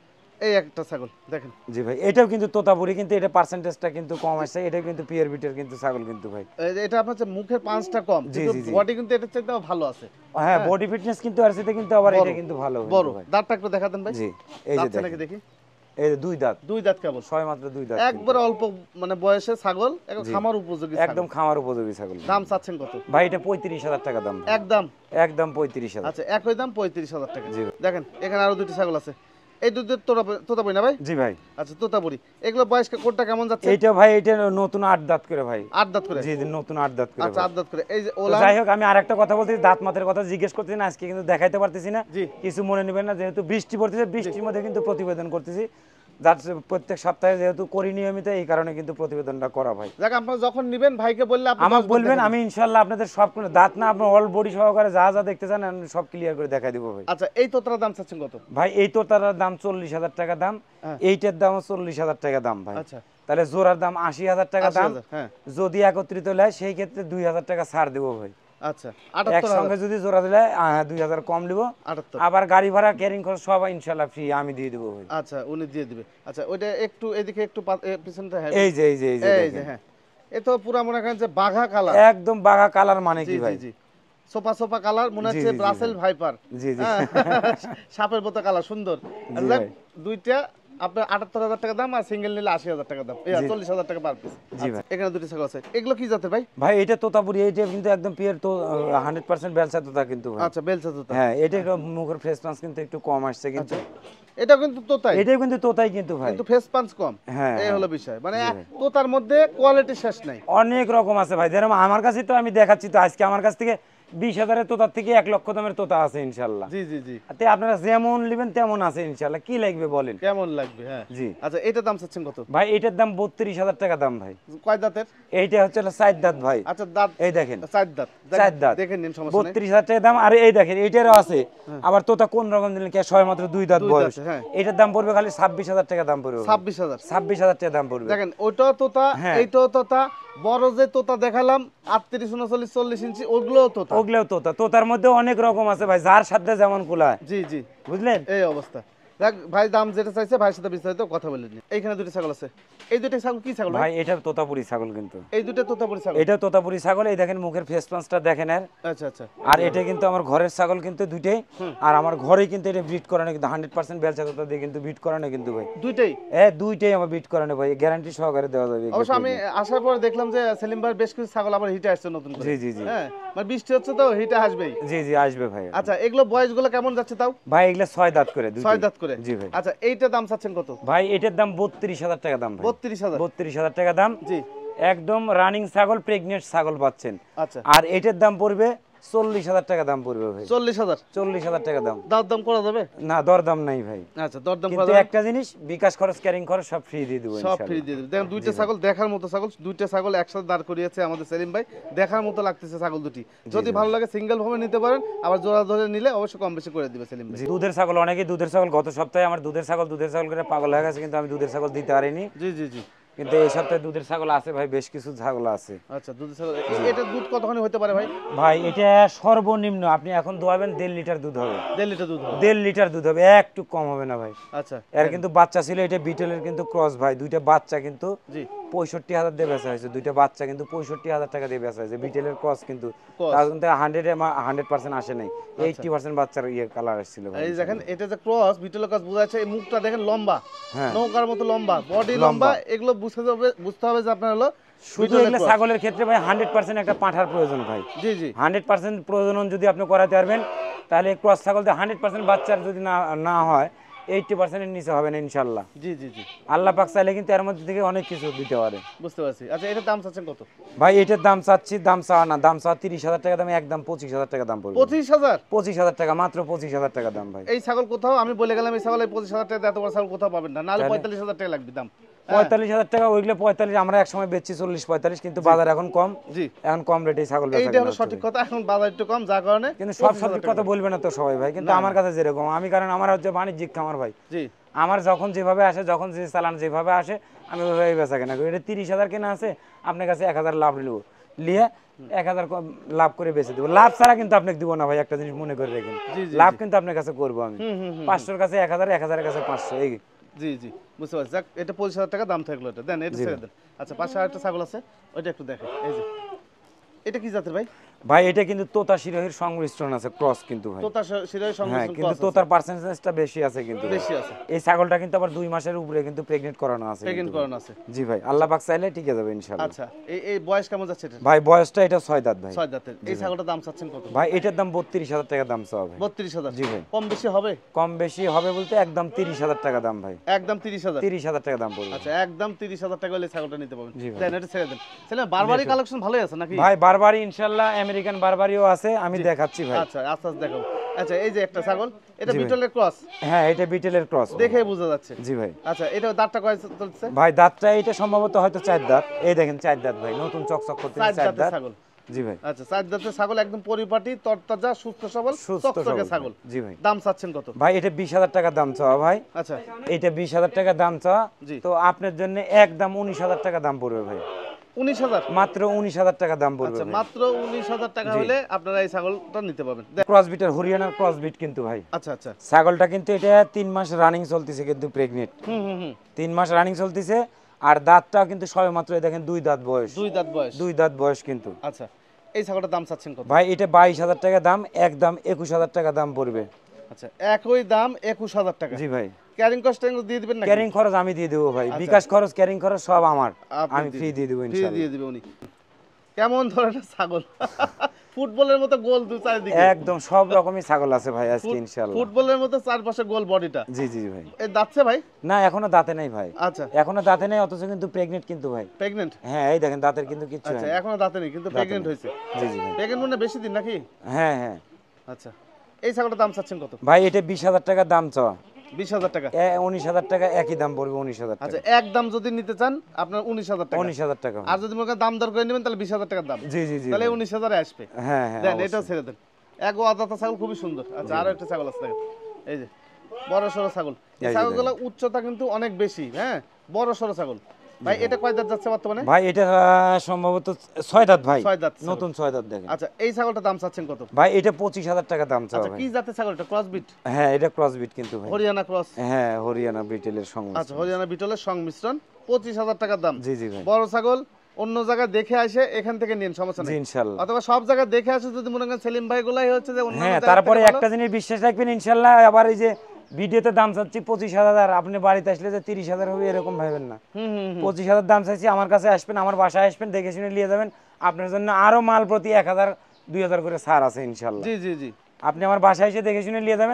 Speaker 1: এই একটা ছাগল দেখেন।
Speaker 2: জি ভাই, এটাও কিন্তু তোতাপুরি, কিন্তু এটা পার্সেন্টেজটা কিন্তু কম আসছে, এটা কিন্তু পিয়ার বিটের কিন্তু ছাগল কিন্তু ভাই।
Speaker 1: এটা আপনার হচ্ছে মুখের পাঁচটা কম, কিন্তু বডি কিন্তু এটার চাইতে ভালো আছে।
Speaker 2: হ্যাঁ বডি ফিটনেস কিন্তু আর সেটা কিন্তু আবার এটা কিন্তু ভালো
Speaker 1: বড়।
Speaker 2: ভাই।
Speaker 1: দাঁতটা একটু দেখা দেন ভাই।
Speaker 2: জি এই যে
Speaker 1: নাকি দেখি।
Speaker 2: এই যে 2 দাঁত।
Speaker 1: 2 দাঁত কেবল?
Speaker 2: ছয় মাত্র 2 দাঁত।
Speaker 1: একবারে অল্প মানে বয়সে ছাগল, একদম খামার উপযোগী ছাগল।
Speaker 2: একদম খামার উপযোগী ছাগল।
Speaker 1: দাম চাচ্ছেন কত
Speaker 2: ভাই? এটা 35,000 টাকা দাম।
Speaker 1: একদম?
Speaker 2: একদম 35,000।
Speaker 1: আচ্ছা একই দাম 35,000 টাকা। দেখেন এখানে আরো দুটি ছাগল আছে, এই দুধের তোতাপুরি না ভাই?
Speaker 2: জি ভাই।
Speaker 1: আচ্ছা তোতাপুরি, এগুলো বয়স কোনটা কেমন যাচ্ছে?
Speaker 2: এইটা ভাই এটা নতুন 8 দাঁত করে ভাই।
Speaker 1: 8 দাঁত করে?
Speaker 2: জি নতুন 8 দাঁত করে।
Speaker 1: আচ্ছা 8 দাঁত করে। এই যে
Speaker 2: ওলা, যাই হোক আমি আরেকটা কথা বলতেছি, দাঁত মাতের কথা জিজ্ঞেস করতেছি না আজকে, কিন্তু দেখাইতে পারতেছি না, কিছু মনে নেবেন না, যেহেতু বৃষ্টি পড়তেছে, বৃষ্টির মধ্যে কিন্তু প্রতিবেদন করতেছি, যার প্রত্যেক সপ্তাহে যেহেতু করি নিয়মিত, এই কারণে কিন্তু প্রতিবেদনটা করা ভাই।
Speaker 1: যাক আপনারা যখন নেবেন ভাইকে বললে আপনি
Speaker 2: আমাকে বলবেন, আমি ইনশাআল্লাহ আপনাদের সব দাঁত না আপনার অল বডি সহকারে যা যা দেখতে চান আমি সব ক্লিয়ার করে দেখাই দেব ভাই।
Speaker 1: আচ্ছা এই তোতার দাম চাচ্ছেন কত
Speaker 2: ভাই? এই তোতার দাম 40,000 টাকা দাম, এইটার দাম 40,000 টাকা দাম ভাই।
Speaker 1: আচ্ছা
Speaker 2: তাহলে জোড়ার দাম 80,000 টাকা দাম।
Speaker 1: হ্যাঁ
Speaker 2: যদি একত্রিত হয় সেই ক্ষেত্রে 2,000 টাকা ছাড় দেব ভাই।
Speaker 1: আচ্ছা
Speaker 2: একসঙ্গে যদি জোড়া দিলে 2,000 কম দিব, আবার গাড়ি ভাড়া ক্যারিং খরচ সব ইনশাআল্লাহ ফ্রি আমি দিয়ে দেব ভাই।
Speaker 1: আচ্ছা উনি দিয়ে দিবে। আচ্ছা ওইটা একটু এদিকে একটু পিছনটা। হ্যাঁ
Speaker 2: এই যে এই যে
Speaker 1: এই যে হ্যাঁ, এ তো পুরো মনে করেন যে বাঘা কালার,
Speaker 2: একদম বাঘা কালার। মানে কি ভাই?
Speaker 1: জি জি সোপা সোপা কালার, মনে হচ্ছে ব্রাসেল ভাইপার।
Speaker 2: জি জি
Speaker 1: সাপের মতো কালার, সুন্দর। দুইটা আপনার 78,000 টাকা দাম, আর সিঙ্গেল নিলে 80,000 টাকা দাম, 40,000 টাকা পার পিস। জি ভাই। এখানে দুটি ছাগল আছে, এগুলো কি জাতের ভাই?
Speaker 2: ভাই এটা তোতাপুরি, এটা কিন্তু একদম পিওর তো 100% বেলচা তোতা কিন্তু ভাই।
Speaker 1: আচ্ছা বেলচা তোতা।
Speaker 2: হ্যাঁ এটা একটু মুখের ফেস পাঞ্চ কিন্তু একটু কম আসছে, কিন্তু
Speaker 1: এটা কিন্তু তোতাই,
Speaker 2: এটাও কিন্তু তোতাই কিন্তু ভাই,
Speaker 1: কিন্তু ফেস পাঞ্চ কম।
Speaker 2: হ্যাঁ
Speaker 1: এই হলো বিষয়, মানে তোতার মধ্যে কোয়ালিটি শেষ নাই,
Speaker 2: অনেক রকম আছে ভাই। যেরকম আমার কাছে তো আমি দেখাচ্ছি তো আজকে, আমার কাছ থেকে 20,000-এর তোতার থেকে 1 লক্ষ দামের তোতা আছে ইনশাআল্লাহ।
Speaker 1: জি জি জি।
Speaker 2: তে আপনারা যেমন নেবেন তেমন আছে ইনশাআল্লাহ। কি লাগবে বলেন?
Speaker 1: কেমন লাগবে? হ্যাঁ
Speaker 2: জি।
Speaker 1: আচ্ছা এটার দাম চাচ্ছেন কত
Speaker 2: ভাই? এটার দাম 32,000 টাকা দাম ভাই।
Speaker 1: কয় দাঁতের?
Speaker 2: এইটা হচ্ছে 4 দাঁত ভাই।
Speaker 1: আচ্ছা দাঁত
Speaker 2: এই দেখেন
Speaker 1: 4 দাঁত,
Speaker 2: 4 দাঁত
Speaker 1: দেখেন নিন, সমস্যা নেই।
Speaker 2: 32,000 টাকা দাম। আর এই দেখেন এটারও আছে আবার তোতা, কোন রকম দিলেন কি সয় মাত্র 2 দাঁত বয়স। এটার দাম পড়বে খালি 26,000 টাকা দাম পড়বে। 26,000 টাকা দাম পড়বে।
Speaker 1: দেখেন ওইটাও তোতা, এইটাও তোতা, বড় যে তোতা দেখালাম 38, 39, 40 ইঞ্চি, ওগুলোও তোতা।
Speaker 2: ওগুলোও তোতা। তোতার মধ্যে অনেক রকম আছে ভাই, যার সাথে যেমন কুলায়।
Speaker 1: জি জি
Speaker 2: বুঝলেন?
Speaker 1: এই অবস্থা। দেখ ভাই দাম যেটা চাইছে ভাইয়ের সাথে বিস্তারিত কথা বলে নিন। এইখানে দুটো ছাগল আছে, এই দুটো ছাগল কি ছাগল
Speaker 2: ভাই? এটা তোতাপুরি ছাগল কিন্তু।
Speaker 1: এই দুটো তোতাপুরি ছাগল?
Speaker 2: এটা তোতাপুরি ছাগল। এই দেখেন মুখের ফেস পাঞ্চটা দেখেন এর।
Speaker 1: আচ্ছা আচ্ছা।
Speaker 2: আর এটা কিন্তু আমার ঘরের ছাগল কিন্তু দুইটাই, আর আমার ঘরেই কিন্তু এটা ব্রিড করানো, কিন্তু 100% বেলচা তোতা দিয়ে কিন্তু ব্রিড করানো কিন্তু ভাই।
Speaker 1: দুইটাই?
Speaker 2: দুইটাই আমার ব্রিড করানো ভাই, গ্যারান্টি সহকারে দেওয়া যাবে।
Speaker 1: অবশ্য আমি আসার পর দেখলাম যে সেলিম ভাই বেশ কিছু ছাগল আবার হিটে আসছে নতুন করে।
Speaker 2: জি জি জি।
Speaker 1: হ্যাঁ মানে বৃষ্টি হচ্ছে তো হিটে আসবেই।
Speaker 2: জি জি আসবে ভাই।
Speaker 1: আচ্ছা এগুলো বয়সগুলো কেমন যাচ্ছে তাও?
Speaker 2: ভাই এগুলা 6 দাঁত করে,
Speaker 1: 6 দাঁত করে। করে।
Speaker 2: জি ভাই।
Speaker 1: আচ্ছা এইটার দাম চাচ্ছেন কত?
Speaker 2: ভাই এটার দাম ৩২,০০০ টাকা দাম ভাই।
Speaker 1: ৩২,০০০?
Speaker 2: ৩২,০০০ টাকা দাম।
Speaker 1: জি।
Speaker 2: একদম রানিং ছাগল, প্রেগনেন্ট ছাগল পাচ্ছেন।
Speaker 1: আচ্ছা।
Speaker 2: আর এটার দাম পড়বে ৪০,০০০ টাকা দাম পড়বে ভাই।
Speaker 1: ৪০,০০০?
Speaker 2: ৪০,০০০ টাকা দাম।
Speaker 1: দাম করা যাবে?
Speaker 2: না, দরদাম নাই ভাই।
Speaker 1: আচ্ছা দরদাম করা
Speaker 2: কিন্তু
Speaker 1: যাবে।
Speaker 2: একটা জিনিস, বিকাশ খরচ, ক্যারিং খরচ সব ফ্রি দিয়ে দেবো
Speaker 1: সব
Speaker 2: ইনশাআল্লাহ।
Speaker 1: ফ্রি দিয়ে দেব। দেখেন দুইটা ছাগল দেখার মতো ছাগল, দুইটা ছাগল একসাথে দাঁড় করিয়েছে আমাদের সেলিম ভাই, দেখার মতো লাগতেছে ছাগল দুটি। যদি ভালো লাগে সিঙ্গেল ভাবে নিতে পারেন, আবার জোড়া ধরে নিলে অবশ্যই কম বেশি করে দিবে সেলিম ভাই।
Speaker 2: জি, দুধের ছাগল, অনেকেই দুধের ছাগল, গত সপ্তাহে আমার দুধের ছাগল করে পাগল হয়ে গেছে, কিন্তু আমি দুধের ছাগল দিতে পারিনি।
Speaker 1: জি জি জি।
Speaker 2: কিন্তু এই সপ্তাহে দুধের ছাগল আছে ভাই, বেশ কিছু ছাগল আছে।
Speaker 1: আচ্ছা দুধের ছাগল, এটা দুধ কতখানি হতে পারে ভাই?
Speaker 2: ভাই এটা সর্বনিম্ন আপনি এখন দোয়াবেন ১.৫ লিটার দুধ হবে।
Speaker 1: ১.৫ লিটার দুধ হবে?
Speaker 2: ১.৫ লিটার দুধ হবে, একটু কম হবে না ভাই।
Speaker 1: আচ্ছা।
Speaker 2: এর কিন্তু বাচ্চা ছিল, এটা বিটলের কিন্তু ক্রস ভাই, দুইটা বাচ্চা কিন্তু
Speaker 1: জি।
Speaker 2: ৬৫,০০০ দিয়ে বেচা হয়েছে, দুইটা বাচ্চা কিন্তু ৬৫,০০০ টাকা দিয়ে বেচা হয়েছে। বিটেলের ক্রস কিন্তু
Speaker 1: Cross।
Speaker 2: তার কিন্তু 100% আসে নাই, 80% বাচ্চার কালার আসছিল ভাই।
Speaker 1: এই দেখেন এটা যে ক্রস, বিটল ক্রস বোঝা যাচ্ছে, এই মুখটা দেখেন লম্বা,
Speaker 2: হ্যাঁ।
Speaker 1: নৌকার মতো লম্বা, বডি লম্বা, এগুলো বুঝতে হবে যে আপনার হলো
Speaker 2: শুধু এগুলো ছাগলের ক্ষেত্রে ভাই 100% একটা পাঁঠার প্রয়োজন ভাই।
Speaker 1: জি জি।
Speaker 2: 100% প্রজনন যদি আপনি করাতে পারবেন, তাহলে ক্রস ছাগল দিয়ে 100% বাচ্চার যদি না হয়, 80% এর নিচে হবে না ইনশাআল্লাহ।
Speaker 1: জি জি জি।
Speaker 2: আল্লাহ পাক চাইলে কিন্তু এর মধ্যে থেকে অনেক কিছু দিতে পারে।
Speaker 1: বুঝতে পারছি। আচ্ছা এটার দাম চাচ্ছেন কত?
Speaker 2: ভাই এটার দাম চাচ্ছি, দাম চাওয়া না, দাম চাওয়া ৩০,০০০ টাকা দাম, একদম ২৫,০০০ টাকা দাম পড়বে।
Speaker 1: ২৫,০০০?
Speaker 2: ২৫,০০০ টাকা, মাত্র ২৫,০০০ টাকা দাম ভাই।
Speaker 1: এই ছাগল কোথাও আমি বলে গেলাম এই ছাগল এই ২৫,০০০ টাকা এত বড় ছাগল কোথাও পাবেন না, নাহলে ৪৫,০০০ টাকা লাগবে দাম।
Speaker 2: ৪৫,০০০ টাকা, ওইগুলো ৪৫, আমরা একসময় বেচছি ৪০-৪৫, কিন্তু বাজার এখন কম।
Speaker 1: জি।
Speaker 2: এখন কম রেটে ছাগল বেচা
Speaker 1: এইটা হলো সঠিক কথা, এখন বাজার একটু কম, যার কারণে
Speaker 2: কিন্তু সব সঠিক কথা বলবে না তো সবাই ভাই, কিন্তু আমার কাছে যেরকম, আমি কারণ আমার হচ্ছে বাণিজ্যিক খামার ভাই।
Speaker 1: জি।
Speaker 2: আমার যখন যেভাবে আসে, যখন যে চালান যেভাবে আসে, আমি ওইভাবে বেচা কেনা করি। এটা ৩০,০০০ কেনা আছে, আপনার কাছে ১,০০০ লাভ নেবো, নিয়ে ১,০০০ লাভ করে বেচে দেবো। লাভ ছাড়া কিন্তু আপনাকে দিব না ভাই, একটা জিনিস মনে করে রাখেন। লাভ কিন্তু আপনার কাছে করবো আমি। ৫০০-র কাছে ১,০০০, ১,০০০-এর কাছে ৫০০, এই।
Speaker 1: জি জি বুঝতে পারছি। যাক এটা ২৫,০০০ টাকা দাম থাকলো, এটা দেন, এটা ছেড়ে দেন। আচ্ছা পাশে আরেকটা ছাগল আছে, ওইটা একটু দেখেন। এই যে এটা কি জাতের ভাই?
Speaker 2: ভাই এটা কিন্তু তোতা শিরোহির সংমিশ্রণ আছে, ক্রস কিন্তু ভাই।
Speaker 1: তোতা শিরায়
Speaker 2: হ্যাঁ,
Speaker 1: সংমিশ্রণ
Speaker 2: কিন্তু
Speaker 1: ক্রস
Speaker 2: তোতার পার্সেন্টেজটা বেশি আছে কিন্তু ভাই।
Speaker 1: বেশি আছে।
Speaker 2: এই ছাগলটা কিন্তু আবার 2 মাসের উপরে কিন্তু প্রেগনেন্ট করানো আছে।
Speaker 1: প্রেগন্যান্ট করানো আছে?
Speaker 2: জি ভাই, আল্লাহ পাক চাইলে ঠিক যাবে ইনশাআল্লাহ।
Speaker 1: আচ্ছা এই বয়স কেমন যাচ্ছে এটা?
Speaker 2: ভাই বয়সটা এটা ৬ দাঁত ভাই।
Speaker 1: ৬ দাঁতের। এই ছাগলটার দাম চাচ্ছেন কত?
Speaker 2: ভাই এটার দাম ৩২,০০০ টাকা দাম চাওয়া ভাই।
Speaker 1: ৩২,০০০?
Speaker 2: জি ভাই।
Speaker 1: কম বেশি হবে?
Speaker 2: কম বেশি হবে বলতে একদম ৩০,০০০ টাকা দাম ভাই।
Speaker 1: একদম ৩০,০০০?
Speaker 2: ৩০,০০০ টাকা দাম পড়বে।
Speaker 1: আচ্ছা একদম 30,000 টাকা হলে ছাগলটা নিতে পারবেন।
Speaker 2: জি ভাই।
Speaker 1: দেন এটা ছেড়ে দেন। ছেলে বারবারি কালেকশন ভালোই আছে নাকি?
Speaker 2: ভাই বারবারি ইনশাআল্লাহ, আমেরিকান বারবারিও আছে, আমি দেখাচ্ছি ভাই।
Speaker 1: আচ্ছা আস্তে আস্তে দেখাও। আচ্ছা এই যে একটা ছাগল, এটা বিটলের ক্রস,
Speaker 2: হ্যাঁ এটা বিটেলের ক্রস
Speaker 1: দেখেই বোঝা যাচ্ছে।
Speaker 2: জি ভাই।
Speaker 1: আচ্ছা এটা দাঁতটা কয় চলছে?
Speaker 2: ভাই দাঁতটা এটা সম্ভবত হয়তো ৪ দাঁত, এই দেখেন ৪ দাঁত ভাই, নতুন চকচক করতে
Speaker 1: ৪
Speaker 2: 4
Speaker 1: দাঁতের
Speaker 2: দাঁত।
Speaker 1: ছাগল?
Speaker 2: জি ভাই।
Speaker 1: আচ্ছা ৪ দাঁতের ছাগল, একদম পরিপাটি, তরতাজা, সুস্থ সবল,
Speaker 2: সুস্থ
Speaker 1: চকচকে
Speaker 2: সবল
Speaker 1: ছাগল।
Speaker 2: জি ভাই।
Speaker 1: দাম চাচ্ছেন কত?
Speaker 2: ভাই এটা ২০,০০০ টাকা দাম চাওয়া ভাই।
Speaker 1: আচ্ছা
Speaker 2: এটা ২০,০০০ টাকা দাম চাওয়া।
Speaker 1: জি।
Speaker 2: তো আপনার জন্য একদম ১৯,০০০ টাকা দাম পড়বে ভাই।
Speaker 1: ১৯,০০০?
Speaker 2: মাত্র ১৯,০০০ টাকা দাম পড়বে
Speaker 1: আচ্ছা
Speaker 2: ভাই।
Speaker 1: মাত্র ১৯,০০০ টাকা হলে আপনারা এই ছাগলটা নিতে পারবেন।
Speaker 2: ক্রসবিটের, হরিয়ানার ক্রসবিট কিন্তু ভাই।
Speaker 1: আচ্ছা আচ্ছা।
Speaker 2: ছাগলটা কিন্তু এটা ৩ মাস রানিং চলতেছে, কিন্তু প্রেগনেন্ট।
Speaker 1: হুম
Speaker 2: ৩ মাস রানিং চলতেছে, আর দাঁতটাও কিন্তু সবে মাত্র দেখেন ২ দাঁত বয়স।
Speaker 1: ২ দাঁত বয়স?
Speaker 2: ২ দাঁত বয়স কিন্তু।
Speaker 1: আচ্ছা এই ছাগলটার দাম চাচ্ছেন কত?
Speaker 2: ভাই এটা ২২,০০০ টাকা দাম, একদম ২১,০০০ টাকা দাম পড়বে।
Speaker 1: আচ্ছা একই দাম ২১,০০০ টাকা?
Speaker 2: জি ভাই।
Speaker 1: ক্যারিং কস্ট দিয়ে দিবেন নাকি?
Speaker 2: ক্যারিং খরচ আমি দিয়ে দেবো ভাই, বিকাশ খরচ, ক্যারিং খরচ সব আমার,
Speaker 1: আপনি
Speaker 2: আমি ফ্রি দিয়ে দেবো
Speaker 1: ফ্রি
Speaker 2: ইনশাআল্লাহ।
Speaker 1: দিয়ে দিবে উনি। কেমন ধরনের ছাগল? ফুটবলের মতো গোল দু চারিদিকে,
Speaker 2: একদম সব রকমই ছাগল আছে ভাই আজকে ইনশাআল্লাহ।
Speaker 1: ফুটবলের মতো চারপাশে গোল বডিটা।
Speaker 2: জি জি ভাই।
Speaker 1: এই দাঁতছে ভাই?
Speaker 2: না এখনো দাঁতে নাই ভাই।
Speaker 1: আচ্ছা
Speaker 2: এখনো দাঁতে নেই, অথচ কিন্তু প্রেগনেন্ট কিন্তু ভাই।
Speaker 1: প্রেগন্যান্ট?
Speaker 2: হ্যাঁ এই দেখেন দাঁতের কিন্তু কিচ্ছু
Speaker 1: আচ্ছা
Speaker 2: হয়নি।
Speaker 1: এখনো দাঁতে নেই কিন্তু প্রেগন্যান্ট হয়েছে?
Speaker 2: জি জি ভাই।
Speaker 1: প্রেগন্যান্ট মানে বেশি দিন নাকি?
Speaker 2: হ্যাঁ হ্যাঁ।
Speaker 1: আচ্ছা এই ছাগলটার দাম চাচ্ছেন কত?
Speaker 2: ভাই এটা ২০,০০০ টাকা দাম চাওয়া।
Speaker 1: ২০,০০০ টাকা?
Speaker 2: ১৯,০০০ টাকা একই দাম পড়বে, ১৯,০০০ টাকা।
Speaker 1: আচ্ছা একদম যদি নিতে চান আপনার ১৯,০০০ টাকা।
Speaker 2: ১৯,০০০ টাকা।
Speaker 1: আর যদি মনে করেন দাম দর করে নেবেন তাহলে ২০,০০০ টাকার দাম।
Speaker 2: জি জি জি।
Speaker 1: তাহলে ১৯,০০০ আসবে।
Speaker 2: হ্যাঁ হ্যাঁ।
Speaker 1: দেন এটাও ছেড়ে দেন। এক আদাতা ছাগল খুবই সুন্দর। আচ্ছা আরো একটা ছাগল আছে দেখেন, এই যে বড় সড়ো ছাগল। এই ছাগলগুলো উচ্চতা কিন্তু অনেক বেশি, হ্যাঁ বড় সড়ো ছাগল। ভাই এটা কয় দাঁত যাচ্ছে বর্তমানে?
Speaker 2: ভাই এটা সম্ভবত ৬ দাঁত ভাই।
Speaker 1: ৬ দাঁত,
Speaker 2: নতুন ৬ দাঁত দেখেন।
Speaker 1: আচ্ছা এই ছাগলটার দাম চাচ্ছেন কত?
Speaker 2: ভাই এটা ২৫,০০০ টাকা দাম চাওয়া
Speaker 1: আচ্ছা
Speaker 2: ভাই।
Speaker 1: কি জাতের ছাগল এটা? ক্রসবিট?
Speaker 2: হ্যাঁ এটা ক্রসবিট কিন্তু ভাই।
Speaker 1: হরিয়ানা ক্রস?
Speaker 2: হ্যাঁ হরিয়ানা বিটেলের সঙ্গে।
Speaker 1: আচ্ছা হরিয়ানা বিটলের সংমিশ্রণ, ২৫,০০০ টাকার দাম।
Speaker 2: জি জি ভাই।
Speaker 1: বড় ছাগল অন্য জায়গায় দেখে আসে এখান থেকে নিন, সমস্যা
Speaker 2: জি
Speaker 1: নেই।
Speaker 2: ইনশাআল্লাহ।
Speaker 1: অথবা সব জায়গায় দেখে আসে যদি মনে করেন সেলিম ভাই গুলাই হচ্ছে যে অন্য
Speaker 2: হ্যাঁ তারপরে একটা জিনিস বিশ্বাস রাখবেন ইনশাআল্লাহ, আবার এই যে ভিডিওতে দাম চাচ্ছি ২৫,০০০, আপনি বাড়িতে আসলে যে ৩০,০০০ হবে এরকম ভাবেন না। ২৫,০০০ দাম চাইছি, আমার কাছে আসবেন, আমার বাসায় আসবেন, দেখে শুনে নিয়ে যাবেন। আপনার জন্য আরো মাল প্রতি ১,০০০ ২,০০০ করে ছাড় আছে ইনশাআল্লাহ।
Speaker 1: জি জি জি।
Speaker 2: আপনি আমার বাসায় এসে দেখে শুনে নিয়ে যাবেন,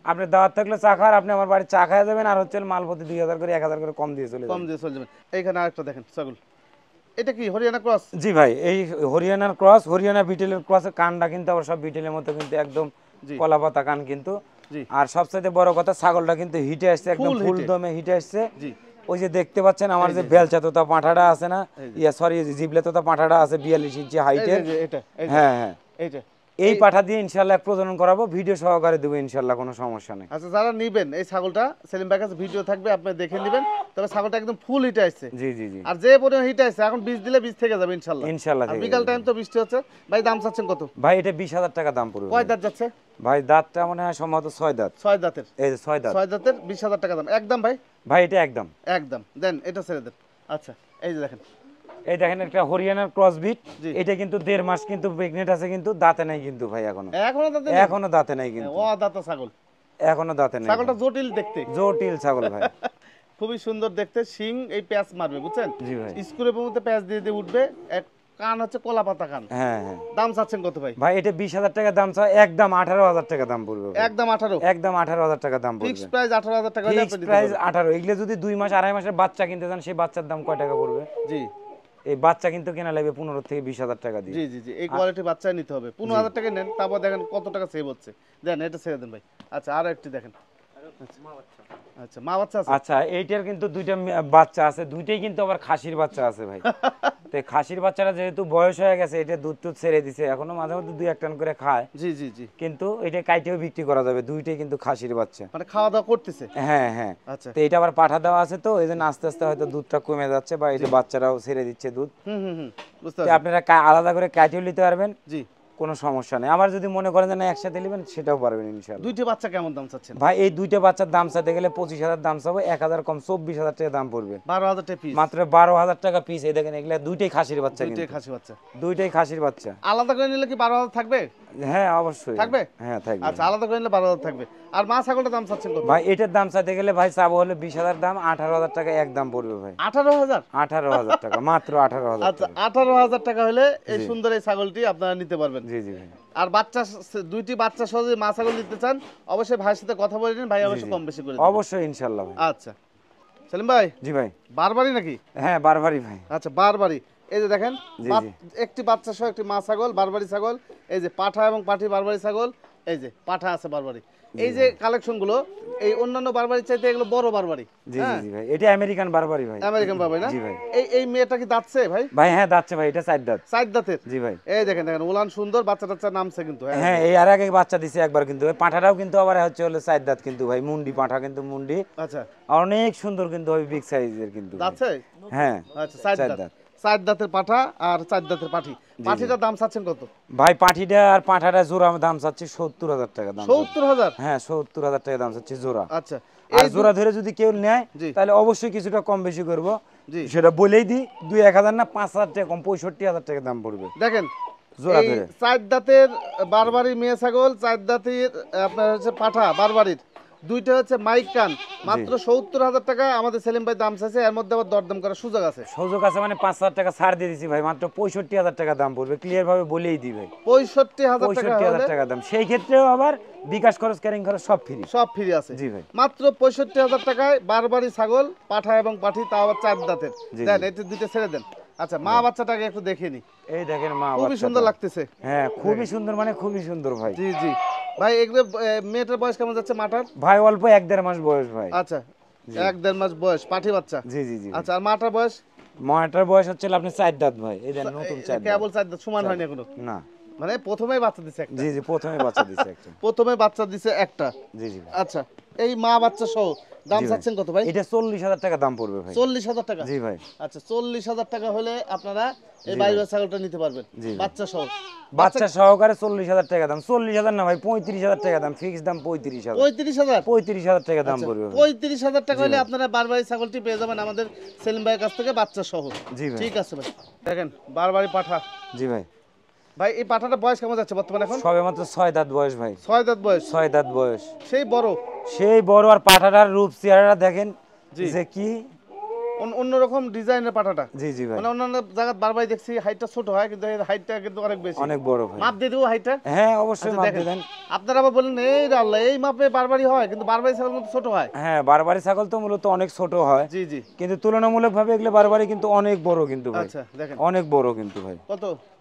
Speaker 2: আপনি দাওয়াত থাকলে চা খাওয়ার, আপনি আমার বাড়ি চা খাওয়া যাবেন, আর হচ্ছে মাল প্রতি 2000 করে 1000 করে কম দিয়ে চলে
Speaker 1: কম
Speaker 2: যাবেন।
Speaker 1: দিয়ে চলে যাবেন। এইখানে আরেকটা দেখেন ছাগল, এটা কি হরিয়ানা ক্রস?
Speaker 2: জি ভাই, এই হরিয়ানার ক্রস, হরিয়ানা বিটেলের ক্রসের কানটা কিন্তু আবার সব বিটেলের মতো কিন্তু একদম
Speaker 1: জি
Speaker 2: কলা পাতা কান কিন্তু।
Speaker 1: জি
Speaker 2: আর সবচেয়ে বড় কথা, ছাগলটা কিন্তু হিটে আসছে, একদম
Speaker 1: Full
Speaker 2: ফুল
Speaker 1: হিটে।
Speaker 2: দমে হিটে আসছে।
Speaker 1: জি
Speaker 2: ওই যে দেখতে পাচ্ছেন আমার যে বেলচা তোতা পাঁঠাটা আছে না, সরি জিবলে তোতা পাঁঠাটা আছে 42 ইঞ্চি
Speaker 1: এই
Speaker 2: হাইটের।
Speaker 1: যে এটা এই যে
Speaker 2: হ্যাঁ হ্যাঁ,
Speaker 1: এইটা।
Speaker 2: এই পাঠা দিয়ে ইনশাল্লাহ এক প্রজনন করাবো, ভিডিও সহকারে দেবো ইনশাল্লাহ, কোনো সমস্যা নেই।
Speaker 1: আচ্ছা, যারা নিবেন এই ছাগলটা, সেলিম ভাইয়ের কাছে ভিডিও থাকবে, আপনি দেখে নেবেন। তবে ছাগলটা একদম ফুল হিটে আসছে।
Speaker 2: জি জি জি,
Speaker 1: আর যে পরিমাণ হিটে আসছে, এখন বীজ দিলে বীজ থেকে যাবে ইনশাল্লাহ।
Speaker 2: ইনশাল্লাহ
Speaker 1: আর
Speaker 2: থেকে
Speaker 1: বিকাল
Speaker 2: যাবে।
Speaker 1: টাইম তো বৃষ্টি হচ্ছে। ভাই দাম চাচ্ছেন কত?
Speaker 2: ভাই এটা 20,000 টাকা দাম পড়বে।
Speaker 1: কয় দাঁত যাচ্ছে?
Speaker 2: ভাই দাঁতটা মনে হয় সম্ভবত 6 দাঁত।
Speaker 1: 6 দাঁতের।
Speaker 2: এই যে 6 দাঁত।
Speaker 1: 6 দাঁতের 20,000 টাকা দাম একদম ভাই।
Speaker 2: ভাই এটা একদম
Speaker 1: একদম দেন, এটা ছেড়ে দেন। আচ্ছা, এই যে দেখেন,
Speaker 2: এই দেখেন একটা হরিয়ানার ক্রস বিট,
Speaker 1: জি।
Speaker 2: এটা কিন্তু 1.5 মাস কিন্তু প্রেগনেন্ট আছে, কিন্তু দাঁতে নাই কিন্তু ভাই, এখনো
Speaker 1: এখনো দাঁতে
Speaker 2: এখনো দাঁতে নাই কিন্তু,
Speaker 1: ও দাঁতা ছাগল।
Speaker 2: এখনো দাঁতে নাই।
Speaker 1: ছাগলটা জটিল দেখতে,
Speaker 2: জটিল ছাগল ভাই।
Speaker 1: খুবই সুন্দর দেখতে। শিং এই প্যাঁচ মারবে, বুঝছেন?
Speaker 2: জি ভাই।
Speaker 1: স্কুলের মধ্যে প্যাঁচ দিয়ে দিয়ে উঠবে। এক কান হচ্ছে কলা পাতা কান।
Speaker 2: হ্যাঁ হ্যাঁ
Speaker 1: দাম চাচ্ছেন কত ভাই?
Speaker 2: ভাই এটা 20,000 টাকা দাম চাই, একদম 18,000 টাকা দাম পড়বে ভাই।
Speaker 1: একদম 18।
Speaker 2: একদম 18,000 টাকা দাম পড়বে।
Speaker 1: ফিক্স প্রাইস 18,000 টাকা হলে
Speaker 2: ফিক্স
Speaker 1: আপনি দিতে
Speaker 2: প্রাইস
Speaker 1: পারবেন।
Speaker 2: 18। এগুলো যদি 2 মাস 2.5 মাসের বাচ্চা কিনতে চান, সেই বাচ্চার দাম কয় টাকা পড়বে?
Speaker 1: জি
Speaker 2: এই বাচ্চা কিন্তু কেনা লাগবে 15 থেকে 20,000 টাকা দিয়ে।
Speaker 1: জি জি জি, এই কোয়ালিটি বাচ্চাই নিতে হবে। 15,000 টাকা নেন, তারপর দেখেন কত টাকা সেভ হচ্ছে। দেন এটা ছেড়ে দেন ভাই। আচ্ছা, আরো একটি দেখেন। আচ্ছা, মা বাচ্চা আছে?
Speaker 2: আচ্ছা, এইটার কিন্তু দুইটা বাচ্চা আছে, দুইটাই কিন্তু আবার খাসির বাচ্চা আছে ভাই। তো এই খাসির বাচ্চাটা যেহেতু বয়স হয়ে গেছে, এটা দুধ টুধ ছেড়ে দিছে, এখনো মাঝে মধ্যে 2-1 টান করে খায়,
Speaker 1: জি জি জি,
Speaker 2: কিন্তু এটা কাইটেও বিক্রি করা যাবে। দুইটাই কিন্তু খাসির বাচ্চা।
Speaker 1: মানে খাওয়া দাওয়া করতেছে?
Speaker 2: হ্যাঁ হ্যাঁ।
Speaker 1: আচ্ছা,
Speaker 2: তো এটা আবার পাঠা দেওয়া আছে, তো এই জন্য আস্তে আস্তে হয়তো দুধটা কমে যাচ্ছে, বা এই যে বাচ্চারাও ছেড়ে দিচ্ছে দুধ।
Speaker 1: বুঝতে
Speaker 2: তো
Speaker 1: পারছি।
Speaker 2: আপনারা আলাদা করে কাটিয়ে নিতে পারবেন,
Speaker 1: জি,
Speaker 2: কোনো সমস্যা নেই। আবার যদি মনে করেন যে না একসাথে নেবেন, সেটাও পারবেন ইনশাআল্লাহ।
Speaker 1: দুইটা বাচ্চা কেমন দাম চাচ্ছেন
Speaker 2: ভাই এই দুইটা বাচ্চার দাম চাইতে গেলে 25,000 দাম চাবো, 1,000 কম 24,000 টাকা দাম পড়বে।
Speaker 1: 12,000 টাকা পিস?
Speaker 2: মাত্র 12,000 টাকা পিস। এই দেখেন এগুলা দুইটাই খাসির বাচ্চা,
Speaker 1: দুইটাই
Speaker 2: কিন্তু
Speaker 1: খাসি বাচ্চা।
Speaker 2: দুইটাই খাসির বাচ্চা।
Speaker 1: আলাদা করে নিলে কি 12,000 থাকবে?
Speaker 2: হ্যাঁ অবশ্যই
Speaker 1: থাকবে?
Speaker 2: হ্যাঁ থাকবে।
Speaker 1: আচ্ছা, আলাদা করে নিলে 12,000 থাকবে। আর মা ছাগলটার দাম চাচ্ছেন কত?
Speaker 2: ভাই এটার দাম চাইতে গেলে ভাই চাবো হলে 20,000 দাম, 18,000 টাকা এক দাম পড়বে ভাই।
Speaker 1: 18,000?
Speaker 2: 18,000 টাকা, মাত্র 18,000
Speaker 1: আচ্ছা,
Speaker 2: টাকা।
Speaker 1: 18,000 টাকা হলে এই সুন্দর এই ছাগলটি আপনারা নিতে পারবেন।
Speaker 2: জি জি ভাই।
Speaker 1: আর বাচ্চা, দুইটি বাচ্চা সহ যদি মা ছাগল নিতে চান, অবশ্যই ভাইয়ের সাথে কথা বলে নিন, ভাই অবশ্যই কম বেশি করে দেবে।
Speaker 2: অবশ্যই ইনশাআল্লাহ ভাই।
Speaker 1: আচ্ছা সেলিম ভাই,
Speaker 2: জি ভাই।
Speaker 1: বারবারই নাকি?
Speaker 2: হ্যাঁ বারবারই ভাই।
Speaker 1: আচ্ছা, বারবারই। এই যে দেখেন,
Speaker 2: জি, জি।
Speaker 1: একটি বাচ্চা সহ একটি মা ছাগল, বারবারি ছাগল। এই যে পাঠা এবং পাঠি বারবারি ছাগল। এই যে পাঠা আছে বারবারি। এই যে কালেকশন গুলো, এই অন্যান্য বারবারি চাইতে এগুলো বড় বারবারি।
Speaker 2: জি জি জি ভাই, এটা আমেরিকান বারবারি ভাই।
Speaker 1: আমেরিকান বারবারি না?
Speaker 2: জি ভাই।
Speaker 1: এই মেয়েটা কি দাঁতছে ভাই?
Speaker 2: ভাই হ্যাঁ দাচ্ছে ভাই, এটা 4 দাঁত।
Speaker 1: 4 দাঁতের?
Speaker 2: জি ভাই।
Speaker 1: এই দেখেন দেখেন, উলান সুন্দর, বাচ্চা টাচ্চা নামছে কিন্তু।
Speaker 2: হ্যাঁ এই আর আগে বাচ্চা দিছে একবার, কিন্তু ওই পাঁঠাটাও কিন্তু আবার হচ্ছে হলো 4 দাঁত কিন্তু ভাই, মুন্ডি পাঁঠা কিন্তু, মুন্ডি
Speaker 1: আচ্ছা,
Speaker 2: অনেক সুন্দর কিন্তু, ওই বিগ সাইজের কিন্তু ভাই।
Speaker 1: দাঁতছে?
Speaker 2: হ্যাঁ
Speaker 1: আচ্ছা, 4
Speaker 2: 4
Speaker 1: দাঁত।
Speaker 2: দাঁত।
Speaker 1: 4 দাঁতের পাঠা আর 4 দাঁতের পাঠি। পাঠিটার দাম চাচ্ছেন কত?
Speaker 2: ভাই পাঠিটা আর পাঁঠাটা জোড়া দাম চাচ্ছি 70,000 টাকা দাম।
Speaker 1: 70,000?
Speaker 2: হ্যাঁ 70,000 টাকা দাম চাচ্ছি জোড়া।
Speaker 1: আচ্ছা,
Speaker 2: আর জোড়া ধরে যদি কেউ নেয়,
Speaker 1: জি।
Speaker 2: তাহলে অবশ্যই কিছুটা কম বেশি করবো।
Speaker 1: জি।
Speaker 2: সেটা বলেই দিই, 2-1,000 না 5,000 টাকা কম, 65,000 টাকা দাম পড়বে
Speaker 1: দেখেন,
Speaker 2: জোড়া
Speaker 1: এই
Speaker 2: ধরে।
Speaker 1: 4 দাঁতের বারবারি মেয়ে ছাগল, 4 দাঁতের আপনার হচ্ছে পাঠা বারবারির, দুইটা হচ্ছে মাইক কান, মাত্র 70,000 টাকা আমাদের সেলিম ভাই দাম চাইছে। এর মধ্যে আবার দরদাম করার সুযোগ আছে।
Speaker 2: সুযোগ আছে মানে 5,000 টাকা ছাড় দিয়ে দিছি ভাই, মাত্র 65,000 টাকা দাম পড়বে, ক্লিয়ার ভাবে বলেই দিই ভাই।
Speaker 1: 65,000 টাকা
Speaker 2: 65,000
Speaker 1: হলে
Speaker 2: টাকা দাম। সেই ক্ষেত্রেও আবার বিকাশ খরচ, ক্যারিং খরচ সব ফ্রি।
Speaker 1: সব ফ্রি আছে।
Speaker 2: জি ভাই।
Speaker 1: মাত্র 65,000 টাকায় বারবারি ছাগল, পাঠা এবং পাঠি, তাও আবার 4 দাঁতের।
Speaker 2: জি,
Speaker 1: দেন এটা দুইটা ছেড়ে দেন। আচ্ছা, মা বাচ্চাটাকে একটু দেখে নি।
Speaker 2: এই দেখেন মা
Speaker 1: খুবই
Speaker 2: বাচ্চাটা।
Speaker 1: সুন্দর লাগতেছে।
Speaker 2: হ্যাঁ খুবই সুন্দর, মানে খুবই সুন্দর ভাই।
Speaker 1: জি জি ভাই, এগুলো মেয়েটার বয়স কেমন যাচ্ছে মাটার?
Speaker 2: ভাই অল্প 1-1.5 মাস বয়স ভাই।
Speaker 1: আচ্ছা, 1-1.5 মাস বয়স পাঠি বাচ্চা।
Speaker 2: জি জি জি।
Speaker 1: আচ্ছা, আর মাটার বয়স?
Speaker 2: মাটার বয়স হচ্ছে আপনি 4 দাঁত ভাই, এই দেন নতুন 4 দাঁত।
Speaker 1: কেবল 4 দাঁত, সমান হয়নি এখনো?
Speaker 2: না।
Speaker 1: মানে প্রথমেই বাচ্চা দিছে একটা?
Speaker 2: জি জি, প্রথমে বাচ্চা দিছে একটা।
Speaker 1: প্রথমে বাচ্চা দিছে একটা।
Speaker 2: জি জি ভাই।
Speaker 1: আচ্ছা, এই মা বাচ্চা সহ দাম
Speaker 2: জি ভাই।
Speaker 1: চাচ্ছেন কত ভাই?
Speaker 2: এটা 40,000 টাকা দাম পড়বে ভাই।
Speaker 1: 40,000 টাকা?
Speaker 2: জি ভাই।
Speaker 1: আচ্ছা, 40,000 টাকা হলে আপনারা এই
Speaker 2: জি
Speaker 1: বাইরের
Speaker 2: ভাই।
Speaker 1: ছাগলটা নিতে পারবেন
Speaker 2: জি ভাই।
Speaker 1: বাচ্চা সহ।
Speaker 2: বাচ্চা সহকারে 40,000 টাকা দাম। 40,000 না ভাই, 35,000 টাকা দাম, ফিক্স দাম 35,000।
Speaker 1: 35,000?
Speaker 2: 35,000 টাকা দাম পড়বে ভাই।
Speaker 1: 35,000 টাকা হলে আপনারা বারবারি ছাগলটি পেয়ে যাবেন আমাদের সেলিম ভাইয়ের কাছ থেকে বাচ্চা সহ।
Speaker 2: জি ভাই।
Speaker 1: ঠিক আছে ভাই। দেখেন বারবারি পাঠা।
Speaker 2: জি ভাই।
Speaker 1: ভাই এই পাঠাটা বয়স কেমন যাচ্ছে বর্তমানে এখন?
Speaker 2: সবে মাত্র 6 দাঁত বয়স ভাই।
Speaker 1: 6 দাঁত বয়স?
Speaker 2: 6 দাঁত বয়স।
Speaker 1: সেই বড়?
Speaker 2: সেই বড়। আর পাঠাটার রূপ চেহারাটা দেখেন
Speaker 1: জি।
Speaker 2: যে কি
Speaker 1: অন্যরকম ডিজাইনের পাঠাটা।
Speaker 2: জি জি ভাই,
Speaker 1: মানে অন্যান্য জায়গায় বারবার দেখছি হাইটটা ছোট হয়, কিন্তু এর হাইটটা কিন্তু অনেক বেশি।
Speaker 2: অনেক বড় ভাই।
Speaker 1: মাপ দিয়ে দেবো হাইটটা?
Speaker 2: হ্যাঁ অবশ্যই
Speaker 1: আচ্ছা
Speaker 2: মাপ
Speaker 1: দেখেন,
Speaker 2: দিয়ে দেন।
Speaker 1: আপনারা আবার বলেন এই রে আল্লাহ এই মাপে বারবারই হয়, কিন্তু বারবারই ছাগল কিন্তু ছোট হয়।
Speaker 2: হ্যাঁ বারবারি ছাগল তো মূলত অনেক ছোট হয়,
Speaker 1: জি জি।
Speaker 2: কিন্তু তুলনামূলক ভাবে এগুলো বারবারি কিন্তু অনেক বড় কিন্তু ভাই,
Speaker 1: আচ্ছা দেখেন
Speaker 2: অনেক বড় কিন্তু ভাই।
Speaker 1: কত